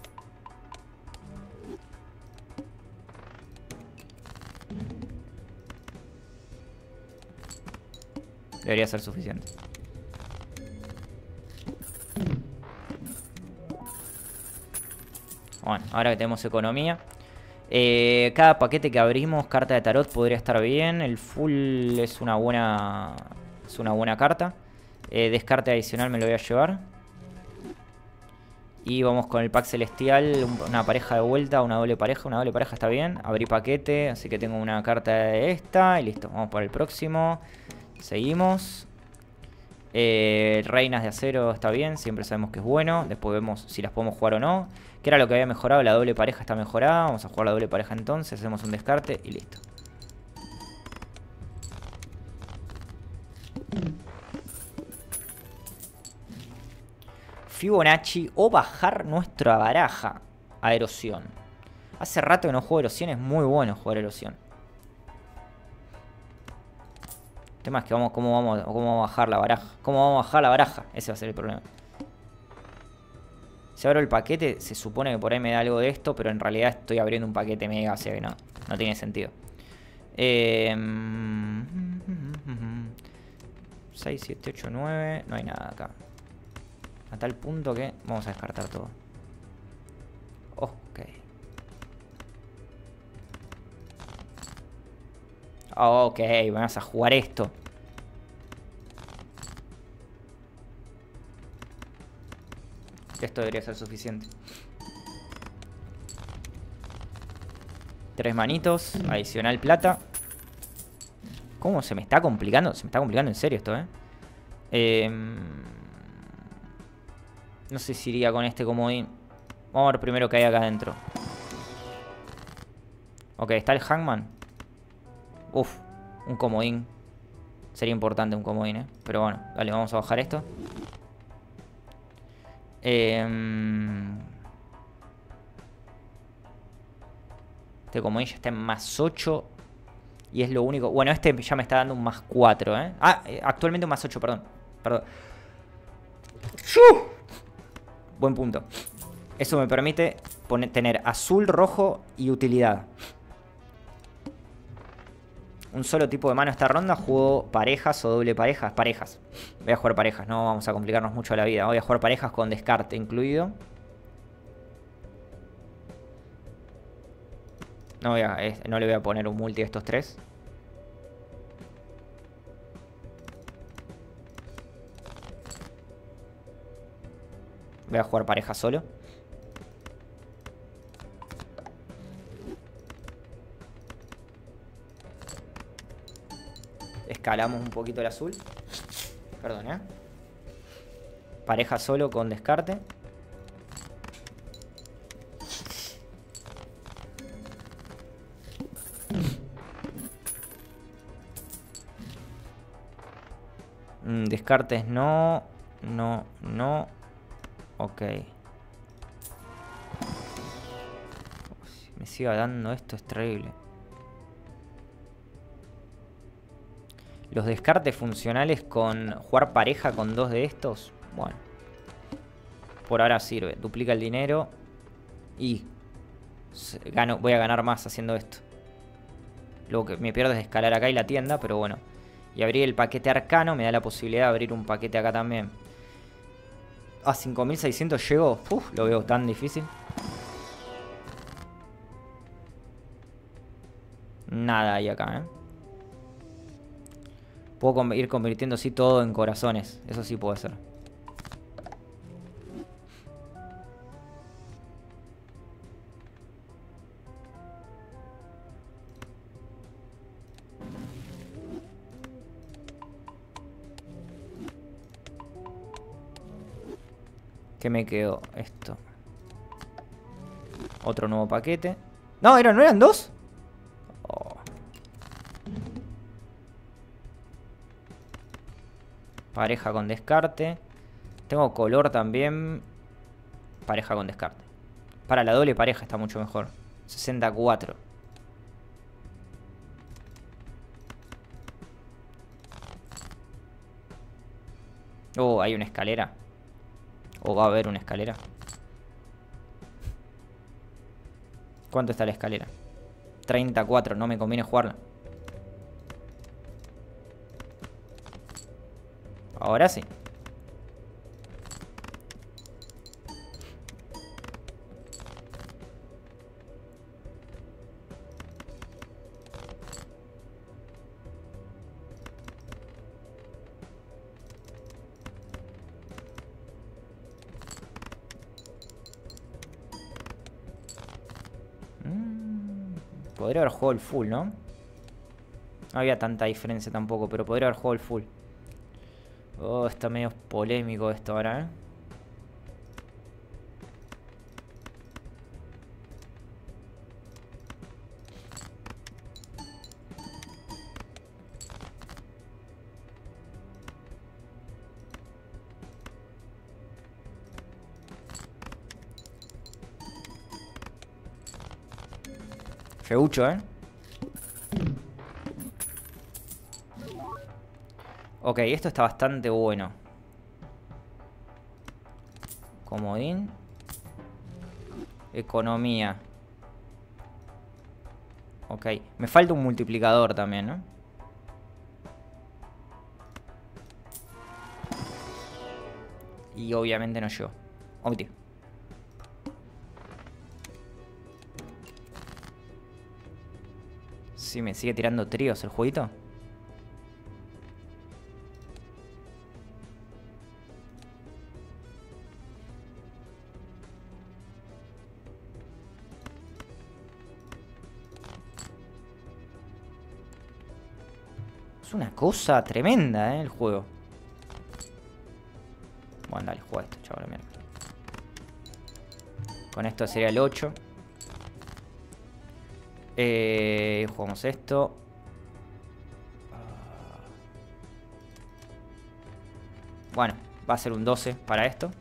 Debería ser suficiente. Bueno, ahora que tenemos economía. Eh, cada paquete que abrimos, carta de tarot, podría estar bien. El full es una buena es una buena carta. eh, Descarte adicional me lo voy a llevar. Y vamos con el pack celestial. Una pareja de vuelta, una doble pareja. Una doble pareja está bien. Abrí paquete, así que tengo una carta de esta. Y listo, vamos para el próximo. Seguimos. Eh, reinas de acero está bien, siempre sabemos que es bueno. Después vemos si las podemos jugar o no. Que era lo que había mejorado, la doble pareja está mejorada. Vamos a jugar la doble pareja entonces. Hacemos un descarte y listo. Fibonacci o bajar nuestra baraja a erosión. Hace rato que no juego erosión, es muy bueno jugar erosión. El tema es que vamos, ¿cómo vamos, cómo vamos a bajar la baraja? ¿Cómo vamos a bajar la baraja? Ese va a ser el problema. Si abro el paquete, se supone que por ahí me da algo de esto, pero en realidad estoy abriendo un paquete mega, o sea que no, no tiene sentido. Eh... seis, siete, ocho, nueve. No hay nada acá. A tal punto que vamos a descartar todo. Ok. Ok, vamos a jugar esto. Esto debería ser suficiente. Tres manitos. Adicional plata. ¿Cómo se me está complicando? Se me está complicando en serio esto, ¿eh? Eh... No sé si iría con este comodín. Vamos a ver primero qué hay acá adentro. Ok, está el Hangman. Uf, un comodín. Sería importante un comodín, ¿eh? Pero bueno, dale, vamos a bajar esto. Eh... Este comodín ya está en más ocho. Y es lo único... Bueno, este ya me está dando un más cuatro, ¿eh? Ah, actualmente un más ocho, perdón. Perdón. Buen punto. Eso me permite poner, tener azul, rojo y utilidad. Un solo tipo de mano esta ronda. Juego parejas o doble parejas. Parejas. Voy a jugar parejas, no vamos a complicarnos mucho la vida. Voy a jugar parejas con descarte incluido. No, voy a, no le voy a poner un multi a estos tres. Voy a jugar pareja solo. Escalamos un poquito el azul. Perdón, ¿eh? Pareja solo con descarte. Mm, descartes no. No, no. Ok. Si me siga dando esto es terrible. Los descartes funcionales con jugar pareja con dos de estos. Bueno. Por ahora sirve. Duplica el dinero. Y gano, voy a ganar más haciendo esto. Luego que me pierdo es escalar acá y la tienda, pero bueno. Y abrir el paquete arcano me da la posibilidad de abrir un paquete acá también. A cinco mil seiscientos llego. Uf, lo veo tan difícil. Nada hay acá, ¿eh? Puedo ir convirtiendo así todo en corazones. Eso sí puede ser. ¿Qué me quedó? Esto. Otro nuevo paquete. No, ¿eran, ¿no eran dos? Oh. Pareja con descarte. Tengo color también. Pareja con descarte. Para la doble pareja está mucho mejor. sesenta y cuatro. Oh, hay una escalera. O va a haber una escalera. ¿Cuánto está la escalera? treinta y cuatro, no me conviene jugarla. Ahora sí. Podría haber jugado el full, ¿no? No había tanta diferencia tampoco, pero podría haber jugado el full. Oh, está medio polémico esto ahora, ¿eh? Feucho, ¿eh? Ok, esto está bastante bueno. Comodín. Economía. Ok, me falta un multiplicador también, ¿no? Y obviamente no llegó. Omitir. Sí, me sigue tirando tríos el jueguito. Es una cosa tremenda, ¿eh? El juego. Bueno, dale, juega esto, chaval, mierda. Con esto sería el ocho. Eh, jugamos esto. Bueno, va a ser un doce para esto.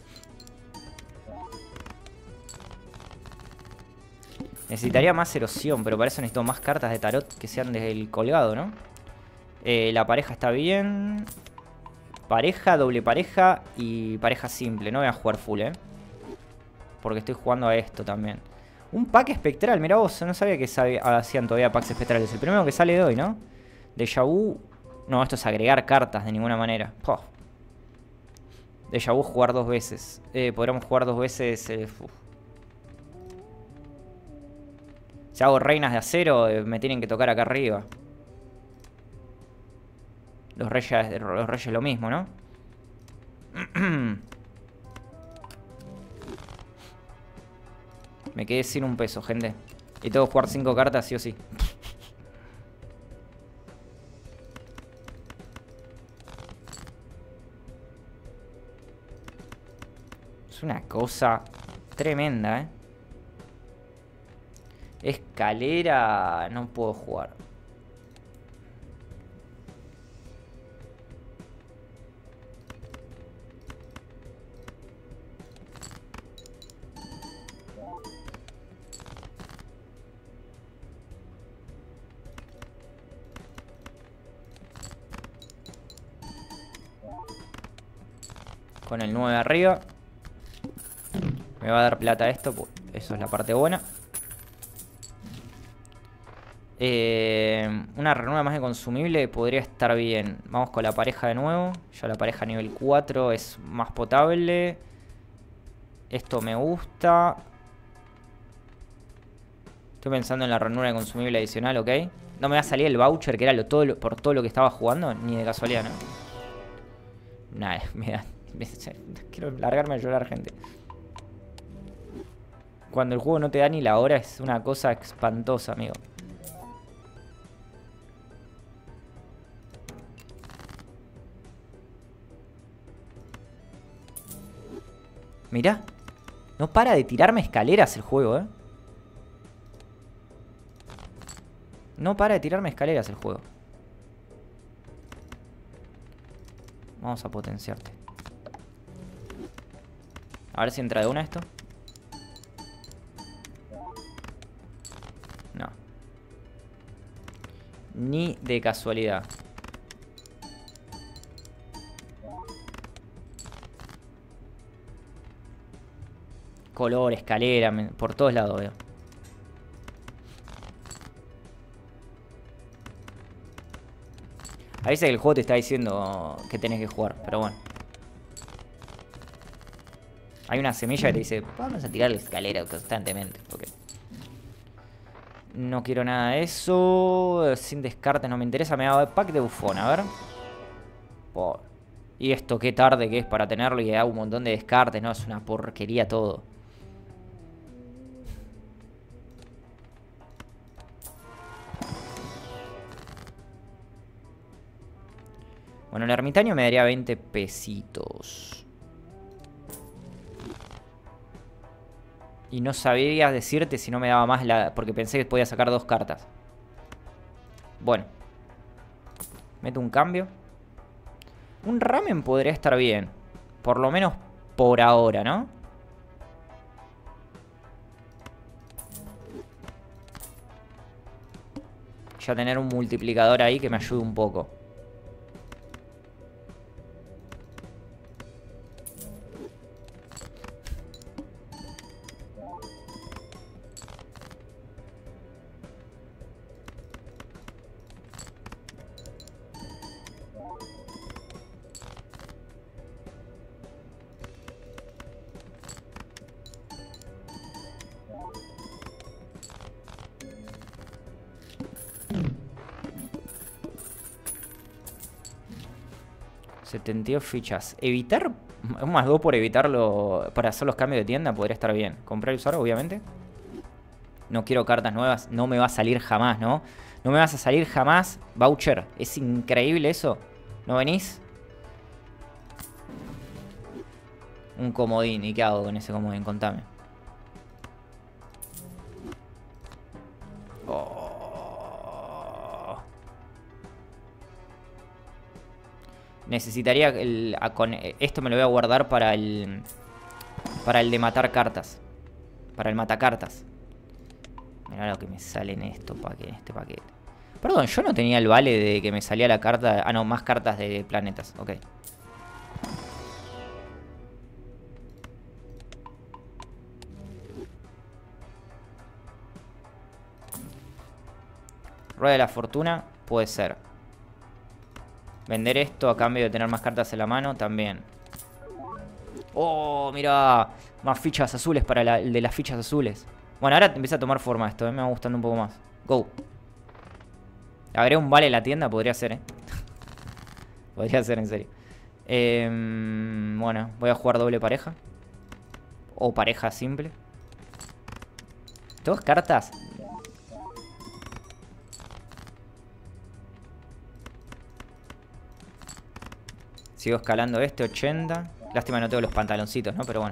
Necesitaría más erosión, pero para eso necesito más cartas de tarot que sean del colgado, ¿no? Eh, la pareja está bien. Pareja, doble pareja y pareja simple. No voy a jugar full, ¿eh? Porque estoy jugando a esto también. Un pack espectral, mirá vos. No sabía que sabía, hacían todavía packs espectrales. El primero que sale de hoy, ¿no? Déjà vu. No, esto es agregar cartas de ninguna manera. Poh. Déjà vu jugar dos veces. Eh, podríamos jugar dos veces... Eh, si hago reinas de acero, eh, me tienen que tocar acá arriba. Los reyes, los reyes lo mismo, ¿no? Me quedé sin un peso, gente. Y tengo que jugar cinco cartas, sí o sí. Es una cosa tremenda, ¿eh? Escalera... No puedo jugar. Con el nueve arriba. Me va a dar plata esto, pues eso es la parte buena. Eh, una renueva más de consumible podría estar bien. Vamos con la pareja de nuevo. Ya la pareja nivel cuatro es más potable. Esto me gusta. Estoy pensando en la ranura de consumible adicional, ¿ok? No me va a salir el voucher, que era lo, todo lo, por todo lo que estaba jugando. Ni de casualidad, ¿no? Nada, me da... Me, quiero largarme a llorar, gente. Cuando el juego no te da ni la hora es una cosa espantosa, amigo. Mirá. No para de tirarme escaleras el juego, ¿eh? No para de tirarme escaleras el juego. Vamos a potenciarte. A ver si entra de una esto. No. Ni de casualidad. Color, escalera, por todos lados veo. A veces el juego te está diciendo que tenés que jugar, pero bueno. Hay una semilla que te dice, vamos a tirar la escalera constantemente. Okay. No quiero nada de eso. Sin descartes no me interesa. Me da pack de bufón, a ver. Por... Y esto qué tarde que es para tenerlo y da un montón de descartes, ¿no? Es una porquería todo. Bueno, el ermitaño me daría veinte pesitos. Y no sabía decirte si no me daba más la... Porque pensé que podía sacar dos cartas. Bueno. Meto un cambio. Un ramen podría estar bien. Por lo menos por ahora, ¿no? Ya tener un multiplicador ahí que me ayude un poco. setenta y dos fichas. Evitar... Un más dos por evitarlo... Para hacer los cambios de tienda podría estar bien. Comprar y usar, obviamente. No quiero cartas nuevas. No me va a salir jamás, ¿no? No me vas a salir jamás. Voucher. Es increíble eso. ¿No venís? Un comodín. ¿Y qué hago con ese comodín? Contame. Oh. Necesitaría el, a, con, esto me lo voy a guardar para el para el de matar cartas. Para el matacartas. Mirá lo que me sale en esto, en este paquete. Perdón, yo no tenía el vale de que me salía la carta. Ah, no, más cartas de planetas. Ok. Rueda de la fortuna, puede ser. Vender esto a cambio de tener más cartas en la mano, también. Oh, mira. Más fichas azules para la, el de las fichas azules. Bueno, ahora empieza a tomar forma esto, ¿eh? Me va gustando un poco más. Go. Agrego un vale en la tienda, podría ser, ¿eh? Podría ser, en serio. Eh, bueno, voy a jugar doble pareja. O pareja simple. Dos cartas. Sigo escalando este, ochenta. Lástima que no tengo los pantaloncitos, ¿no? Pero bueno.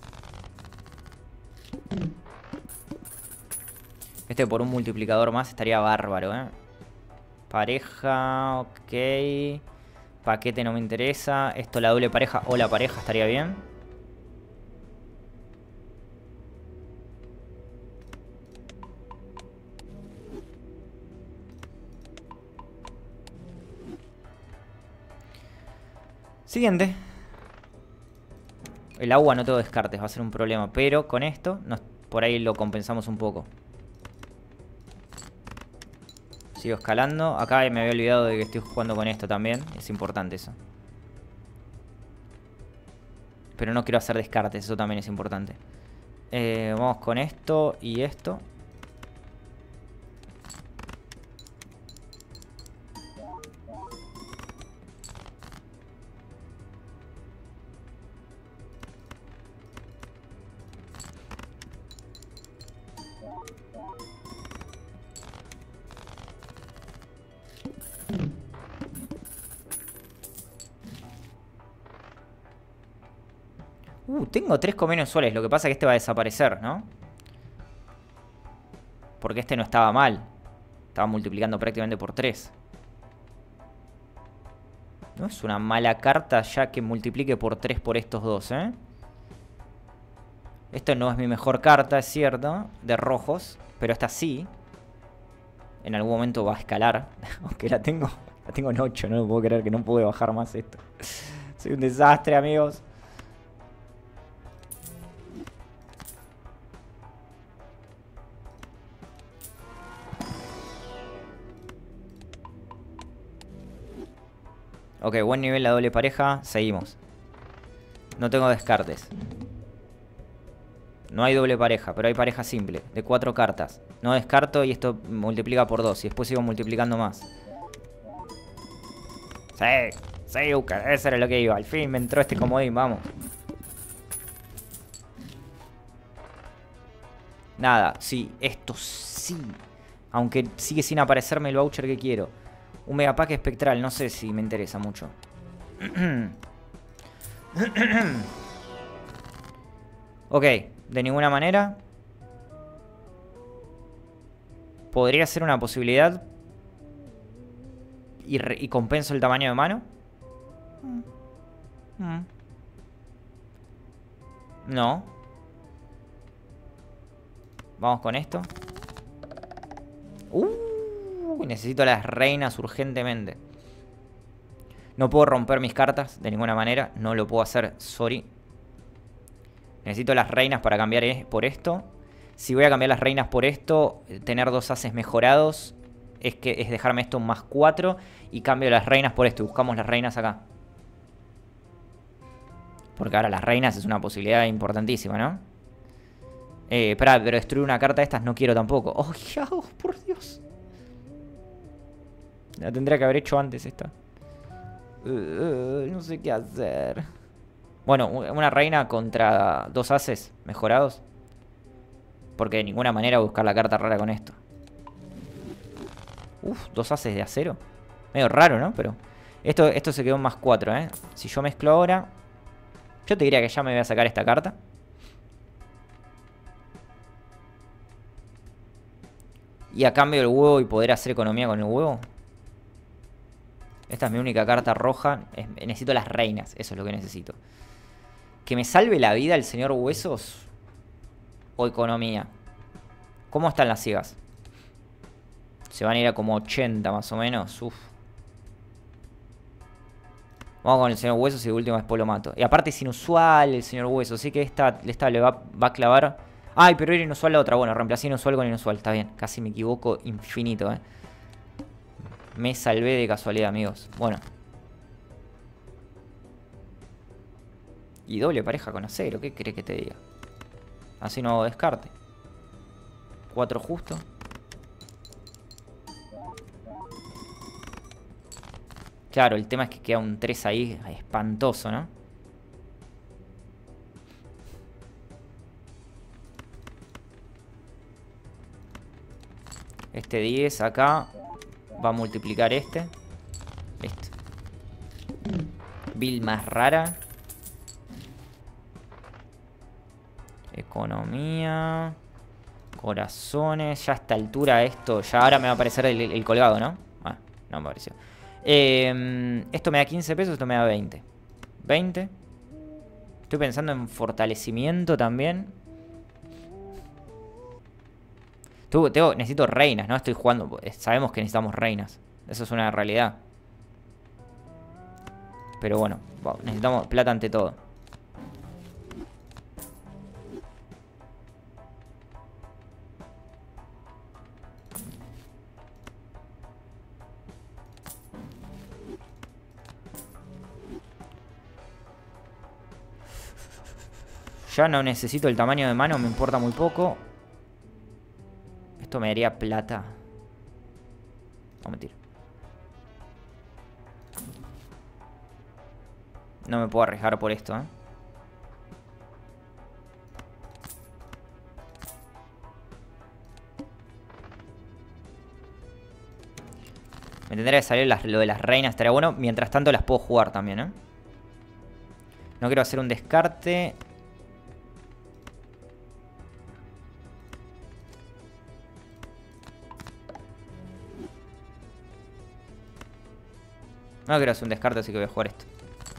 Este por un multiplicador más estaría bárbaro, ¿eh? Pareja, ok. Paquete no me interesa. Esto la doble pareja o la pareja estaría bien. Siguiente. El agua no tengo descartes, va a ser un problema. Pero con esto, nos, por ahí lo compensamos un poco. Sigo escalando. Acá me había olvidado de que estoy jugando con esto también. Es importante eso. Pero no quiero hacer descartes, eso también es importante. Eh, vamos con esto y esto. Uh, tengo tres convenios soles. Lo que pasa es que este va a desaparecer, ¿no? Porque este no estaba mal. Estaba multiplicando prácticamente por tres. No es una mala carta ya que multiplique por tres por estos dos, ¿eh? Esto no es mi mejor carta, es cierto. De rojos. Pero esta sí. En algún momento va a escalar. Aunque la tengo. La tengo en ocho. No lo puedo creer que no pude bajar más esto. Soy un desastre, amigos. Ok, buen nivel la doble pareja. Seguimos. No tengo descartes. No hay doble pareja, pero hay pareja simple. De cuatro cartas. No descarto y esto multiplica por dos. Y después sigo multiplicando más. Sí, sí, Uka. Eso era lo que iba. Al fin me entró este comodín, vamos. Nada, sí, esto sí. Aunque sigue sin aparecerme el voucher que quiero. Un megapack espectral, no sé si me interesa mucho. Ok, de ninguna manera. Podría ser una posibilidad. Y, re y compenso el tamaño de mano. Mm. No. Vamos con esto. Uh. Necesito las reinas urgentemente. No puedo romper mis cartas de ninguna manera. No lo puedo hacer, sorry. Necesito las reinas para cambiar por esto. Si voy a cambiar las reinas por esto, tener dos ases mejorados es, que, es dejarme esto un más cuatro. Y cambio las reinas por esto. Y buscamos las reinas acá. Porque ahora las reinas es una posibilidad importantísima, ¿no? Eh, espera, pero destruir una carta de estas no quiero tampoco. ¡Oh, ya! Oh, por Dios! La tendría que haber hecho antes esta. Uh, uh, no sé qué hacer. Bueno, una reina contra dos ases mejorados. Porque de ninguna manera buscar la carta rara con esto. Uf, dos ases de acero. Medio raro, ¿no? Pero esto, esto se quedó en más cuatro, ¿eh? Si yo mezclo ahora, yo te diría que ya me voy a sacar esta carta. Y a cambio del huevo y poder hacer economía con el huevo. Esta es mi única carta roja. Es, necesito las reinas, eso es lo que necesito. Que me salve la vida el señor Huesos. O economía. ¿Cómo están las ciegas? Se van a ir a como ochenta más o menos. Uf. Vamos con el señor Huesos y de última después lo mato. Y aparte es inusual el señor Huesos. Así que esta, esta le va, va a clavar. Ay, pero era inusual la otra. Bueno, reemplacé inusual con inusual. Está bien. Casi me equivoco infinito, eh. Me salvé de casualidad, amigos. Bueno. Y doble pareja con acero. ¿Qué crees que te diga? Así no hago descarte. Cuatro justo. Claro, el tema es que queda un tres ahí espantoso, ¿no? Este diez acá va a multiplicar este. Listo. Build más rara. Economía. Corazones. Ya a esta altura esto. Ya ahora me va a aparecer el, el colgado, ¿no? Ah, no me apareció. Eh, esto me da quince pesos, esto me da veinte. veinte. Estoy pensando en fortalecimiento también. Tengo, tengo, necesito reinas, ¿no? Estoy jugando. Sabemos que necesitamos reinas. Eso es una realidad. Pero bueno, wow, necesitamos plata ante todo. Ya no necesito el tamaño de mano, me importa muy poco. Esto me daría plata. No, mentira. No me puedo arriesgar por esto, ¿eh? Me tendría que salir las, lo de las reinas, estaría bueno. Mientras tanto las puedo jugar también, ¿eh? No quiero hacer un descarte. No quiero hacer un descarte, así que voy a jugar esto.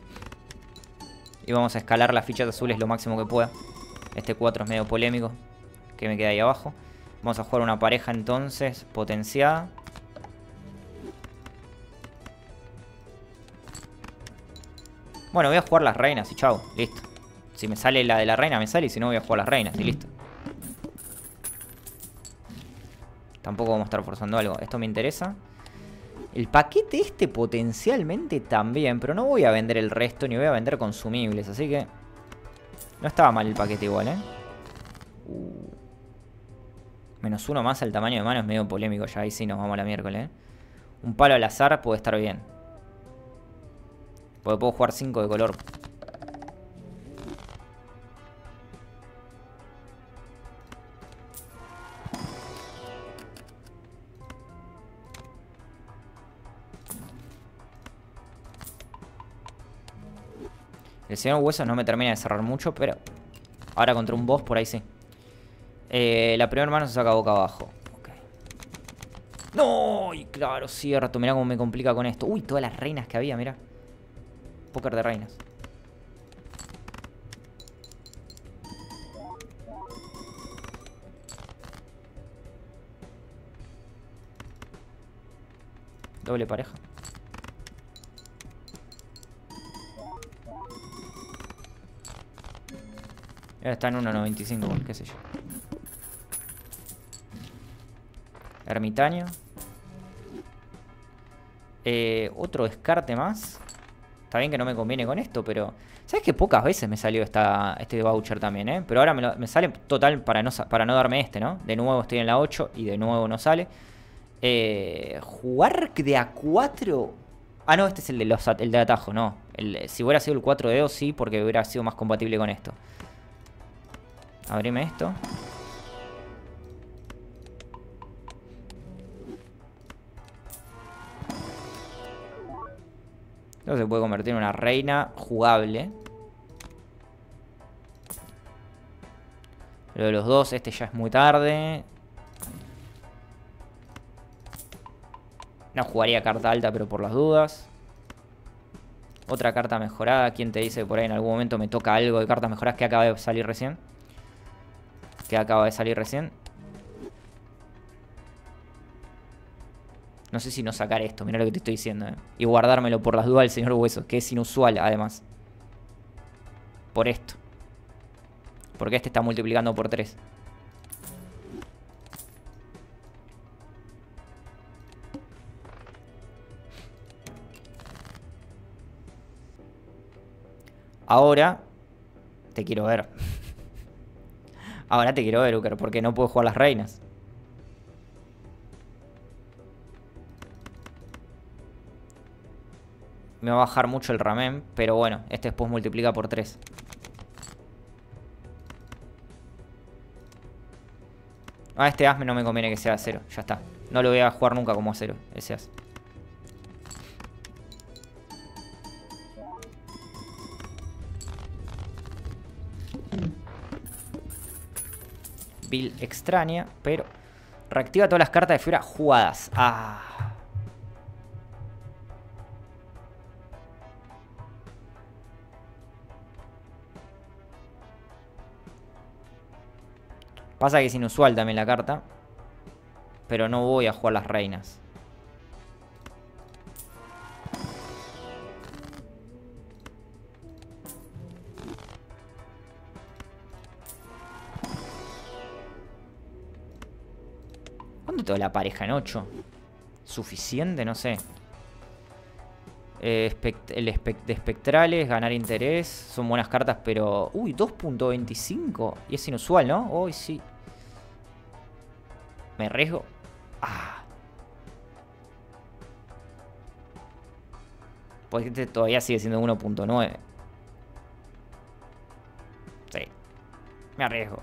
Y vamos a escalar las fichas azules lo máximo que pueda. Este cuatro es medio polémico, que me queda ahí abajo. Vamos a jugar una pareja entonces, potenciada. Bueno, voy a jugar las reinas y chao, listo. Si me sale la de la reina, me sale. Y si no, voy a jugar las reinas y listo. Tampoco vamos a estar forzando algo. Esto me interesa. El paquete este potencialmente también. Pero no voy a vender el resto ni voy a vender consumibles. Así que no estaba mal el paquete igual, ¿eh? Uh. Menos uno más al tamaño de mano es medio polémico ya. Ahí sí nos vamos a la miércoles, ¿eh? Un palo al azar puede estar bien. Porque puedo jugar cinco de color. El señor Huesos no me termina de cerrar mucho, pero ahora contra un boss por ahí sí. Eh, la primera mano se saca boca abajo. Okay. ¡No! Y claro, cierto. Mirá cómo me complica con esto. Uy, todas las reinas que había, mirá. Póker de reinas. Doble pareja. Ahora está en uno noventa y cinco, qué sé yo. Ermitaño. Eh, otro descarte más. Está bien que no me conviene con esto, pero... ¿Sabes que pocas veces me salió esta, este voucher también, eh? Pero ahora me, lo, me sale total para no, para no darme este, ¿no? De nuevo estoy en la ocho y de nuevo no sale. Eh, jugar de a cuatro Ah, no, este es el de, los, el de atajo, no. El, si hubiera sido el cuatro dedos, sí, porque hubiera sido más compatible con esto. Abrime esto. Esto se puede convertir en una reina jugable. Pero de los dos, este ya es muy tarde. No jugaría carta alta, pero por las dudas. Otra carta mejorada. ¿Quién te dice que por ahí en algún momento me toca algo de cartas mejoradas que acaba de salir recién? Que acaba de salir recién. No sé si no sacar esto, mira lo que te estoy diciendo, ¿eh? Y guardármelo por las dudas del señor Huesos, que es inusual además. Por esto. Porque este está multiplicando por tres. Ahora te quiero ver. Ahora te quiero ver, Uker, porque no puedo jugar las reinas. Me va a bajar mucho el ramen, pero bueno, este después multiplica por tres. Ah, este as no me conviene que sea a cero, ya está. No lo voy a jugar nunca como a cero, ese as. Build extraña, pero reactiva todas las cartas de fibra jugadas. Ah. Pasa que es inusual también la carta. Pero no voy a jugar las reinas. ¿Cuánto tengo la pareja? ¿En ocho? ¿Suficiente? No sé. Eh, espect el espect de espectrales, ganar interés. Son buenas cartas, pero... Uy, dos punto veinticinco. Y es inusual, ¿no? Uy, sí. Me arriesgo. Ah. Pues este todavía sigue siendo uno punto nueve. Sí. Me arriesgo.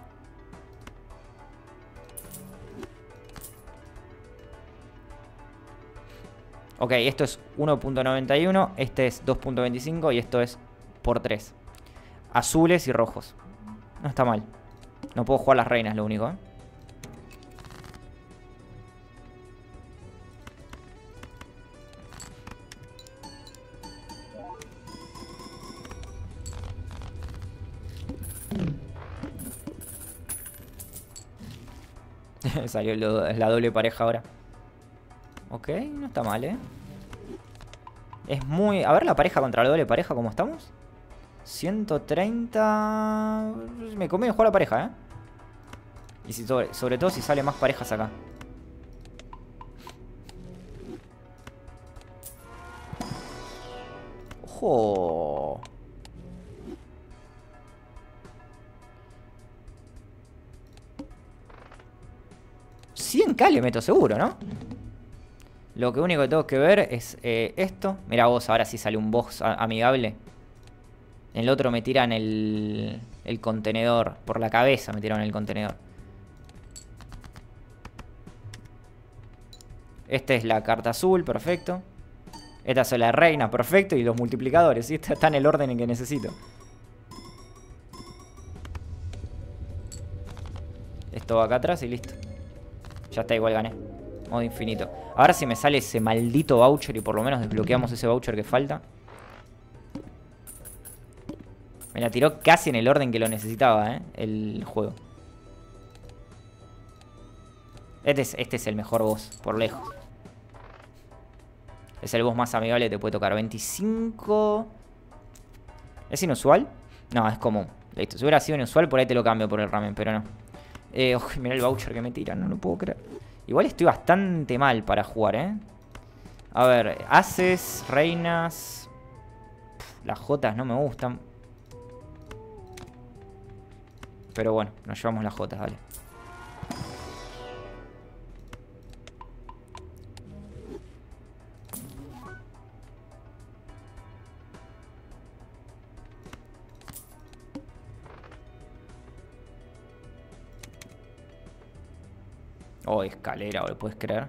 Ok, esto es uno punto noventa y uno, este es dos punto veinticinco y esto es por tres. Azules y rojos. No está mal. No puedo jugar las reinas, lo único, ¿eh? Salió lo, la doble pareja ahora. Ok, no está mal, ¿eh? Es muy... A ver la pareja contra la doble pareja, ¿cómo estamos? ciento treinta... Me conviene jugar la pareja, ¿eh? Y si sobre, sobre todo si sale más parejas acá. ¡Ojo! cien k le meto seguro, ¿no? Lo que único que tengo que ver es eh, esto. Mirá vos, ahora sí sale un boss amigable. En el otro me tiran el, el contenedor. Por la cabeza me tiraron el contenedor. Esta es la carta azul, perfecto. Esta es la reina, perfecto. Y los multiplicadores, ¿sí? Está, está en el orden en que necesito. Esto va acá atrás y listo. Ya está, igual gané. Modo infinito. Ahora si me sale ese maldito voucher y por lo menos desbloqueamos ese voucher que falta. Me la tiró casi en el orden que lo necesitaba, ¿eh? El juego. Este es, este es el mejor boss, por lejos. Es el boss más amigable que te puede tocar. veinticinco... ¿Es inusual? No, es común. Listo. Si hubiera sido inusual, por ahí te lo cambio por el ramen, pero no. Eh, oh, mirá el voucher que me tiran, no lo puedo creer. Igual estoy bastante mal para jugar, ¿eh? A ver, ases, reinas... Pff, las jotas no me gustan. Pero bueno, nos llevamos las jotas, dale. Oh, escalera, ¿lo puedes creer?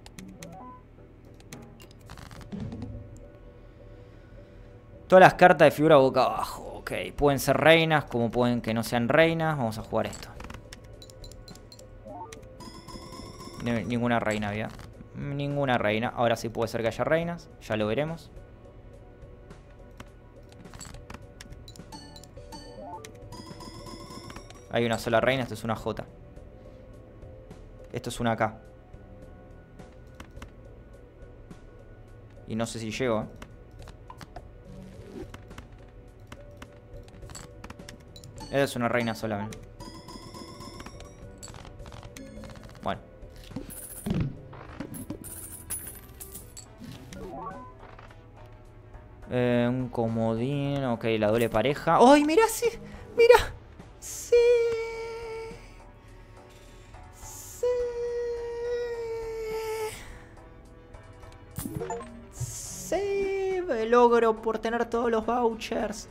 Todas las cartas de figura boca abajo. Ok, pueden ser reinas, como pueden que no sean reinas. Vamos a jugar esto. Ninguna reina había. Ninguna reina. Ahora sí puede ser que haya reinas. Ya lo veremos. Hay una sola reina. Esto es una J. Esto es una K. Y no sé si llego, ¿eh? Esta es una reina sola, ¿eh? Bueno. Eh, un comodín. Ok, la doble pareja. ¡Ay, mira! Sí! ¡Mira! ¡Sí! ¡Sí! ¡Sí! Me logro por tener todos los vouchers.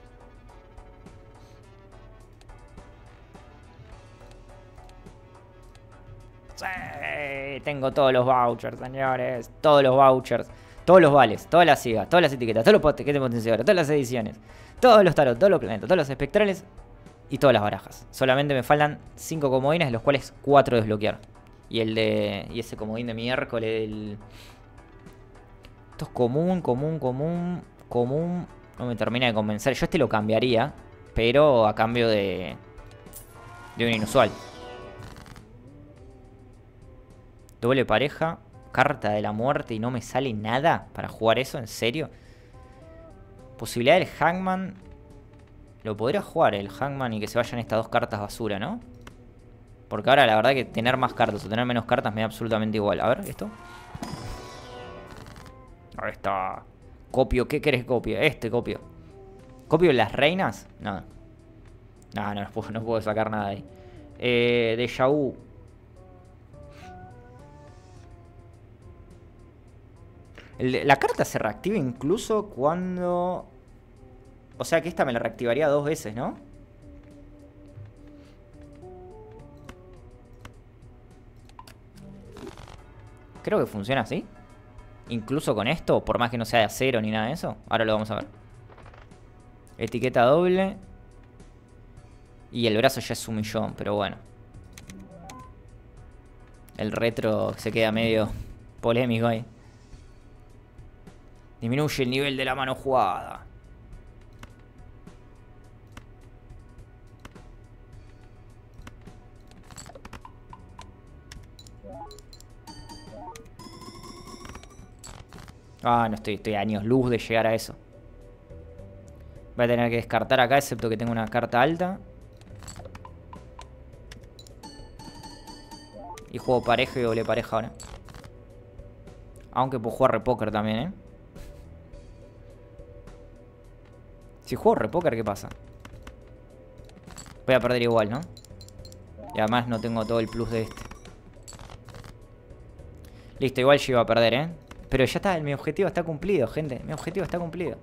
¡Sí! Tengo todos los vouchers, señores. Todos los vouchers. Todos los vales, todas las sigas, todas las etiquetas, todos los paquetes potenciadores, todas las ediciones, todos los tarot, todos los planetas, todos los espectrales y todas las barajas. Solamente me faltan cinco comodines, de los cuales cuatro desbloquear. Y el de. Y ese comodín de miércoles. El... Esto es común, común, común, común. No me termina de convencer. Yo este lo cambiaría, pero a cambio de. De un inusual. Doble pareja. Carta de la muerte y no me sale nada para jugar eso, ¿en serio? Posibilidad del Hangman. Lo podría jugar el Hangman y que se vayan estas dos cartas basura, ¿no? Porque ahora la verdad que tener más cartas o tener menos cartas me da absolutamente igual. A ver, ¿esto? Ahí está. Copio, ¿qué querés copio? Este copio. ¿Copio las reinas? No. No, no, no puedo, no puedo sacar nada ahí. Eh, Déjà Vu. El, la carta se reactiva incluso cuando... O sea que esta me la reactivaría dos veces, ¿no? Creo que funciona así. Incluso con esto, por más que no sea de acero ni nada de eso. Ahora lo vamos a ver. Etiqueta doble. Y el brazo ya es un millón, pero bueno. El retro se queda medio polémico ahí. Disminuye el nivel de la mano jugada. Ah, no estoy, estoy a años luz de llegar a eso. Voy a tener que descartar acá, excepto que tengo una carta alta. Y juego pareja y doble pareja ahora. Aunque puedo jugar repóker también, ¿eh? Si juego repóker, ¿qué pasa? Voy a perder igual, ¿no? Y además no tengo todo el plus de este. Listo, igual yo iba a perder, ¿eh? Pero ya está, mi objetivo está cumplido, gente. Mi objetivo está cumplido.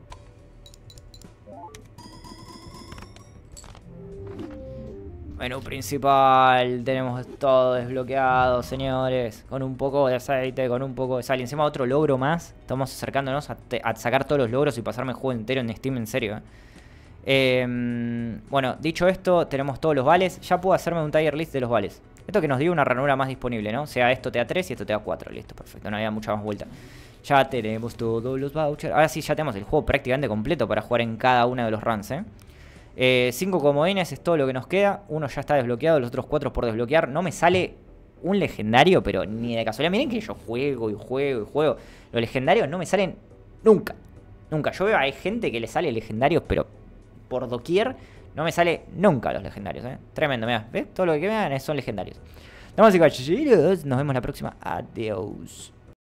Menú principal. Tenemos todo desbloqueado, señores. Con un poco de aceite, con un poco de sal. Y encima otro logro más. Estamos acercándonos a, a sacar todos los logros y pasarme el juego entero en Steam, en serio. ¿eh? Eh, bueno, dicho esto, tenemos todos los vales. Ya puedo hacerme un tier list de los vales. Esto que nos dio una ranura más disponible, ¿no? O sea, esto te da tres y esto te da cuatro. Listo, perfecto. No había mucha más vuelta. Ya tenemos todos los vouchers. Ahora sí, ya tenemos el juego prácticamente completo para jugar en cada uno de los runs, ¿eh? Eh, cinco comodines es todo lo que nos queda. Uno ya está desbloqueado, los otros cuatro por desbloquear. No me sale un legendario, pero ni de casualidad. Miren que yo juego y juego y juego. Los legendarios no me salen nunca. Nunca. Yo veo, hay gente que le sale legendarios, pero por doquier no me sale nunca los legendarios, ¿eh? Tremendo, mirá. ¿Ves? Todo lo que vean son legendarios. Damas y caballeros, nos vemos la próxima. Adiós.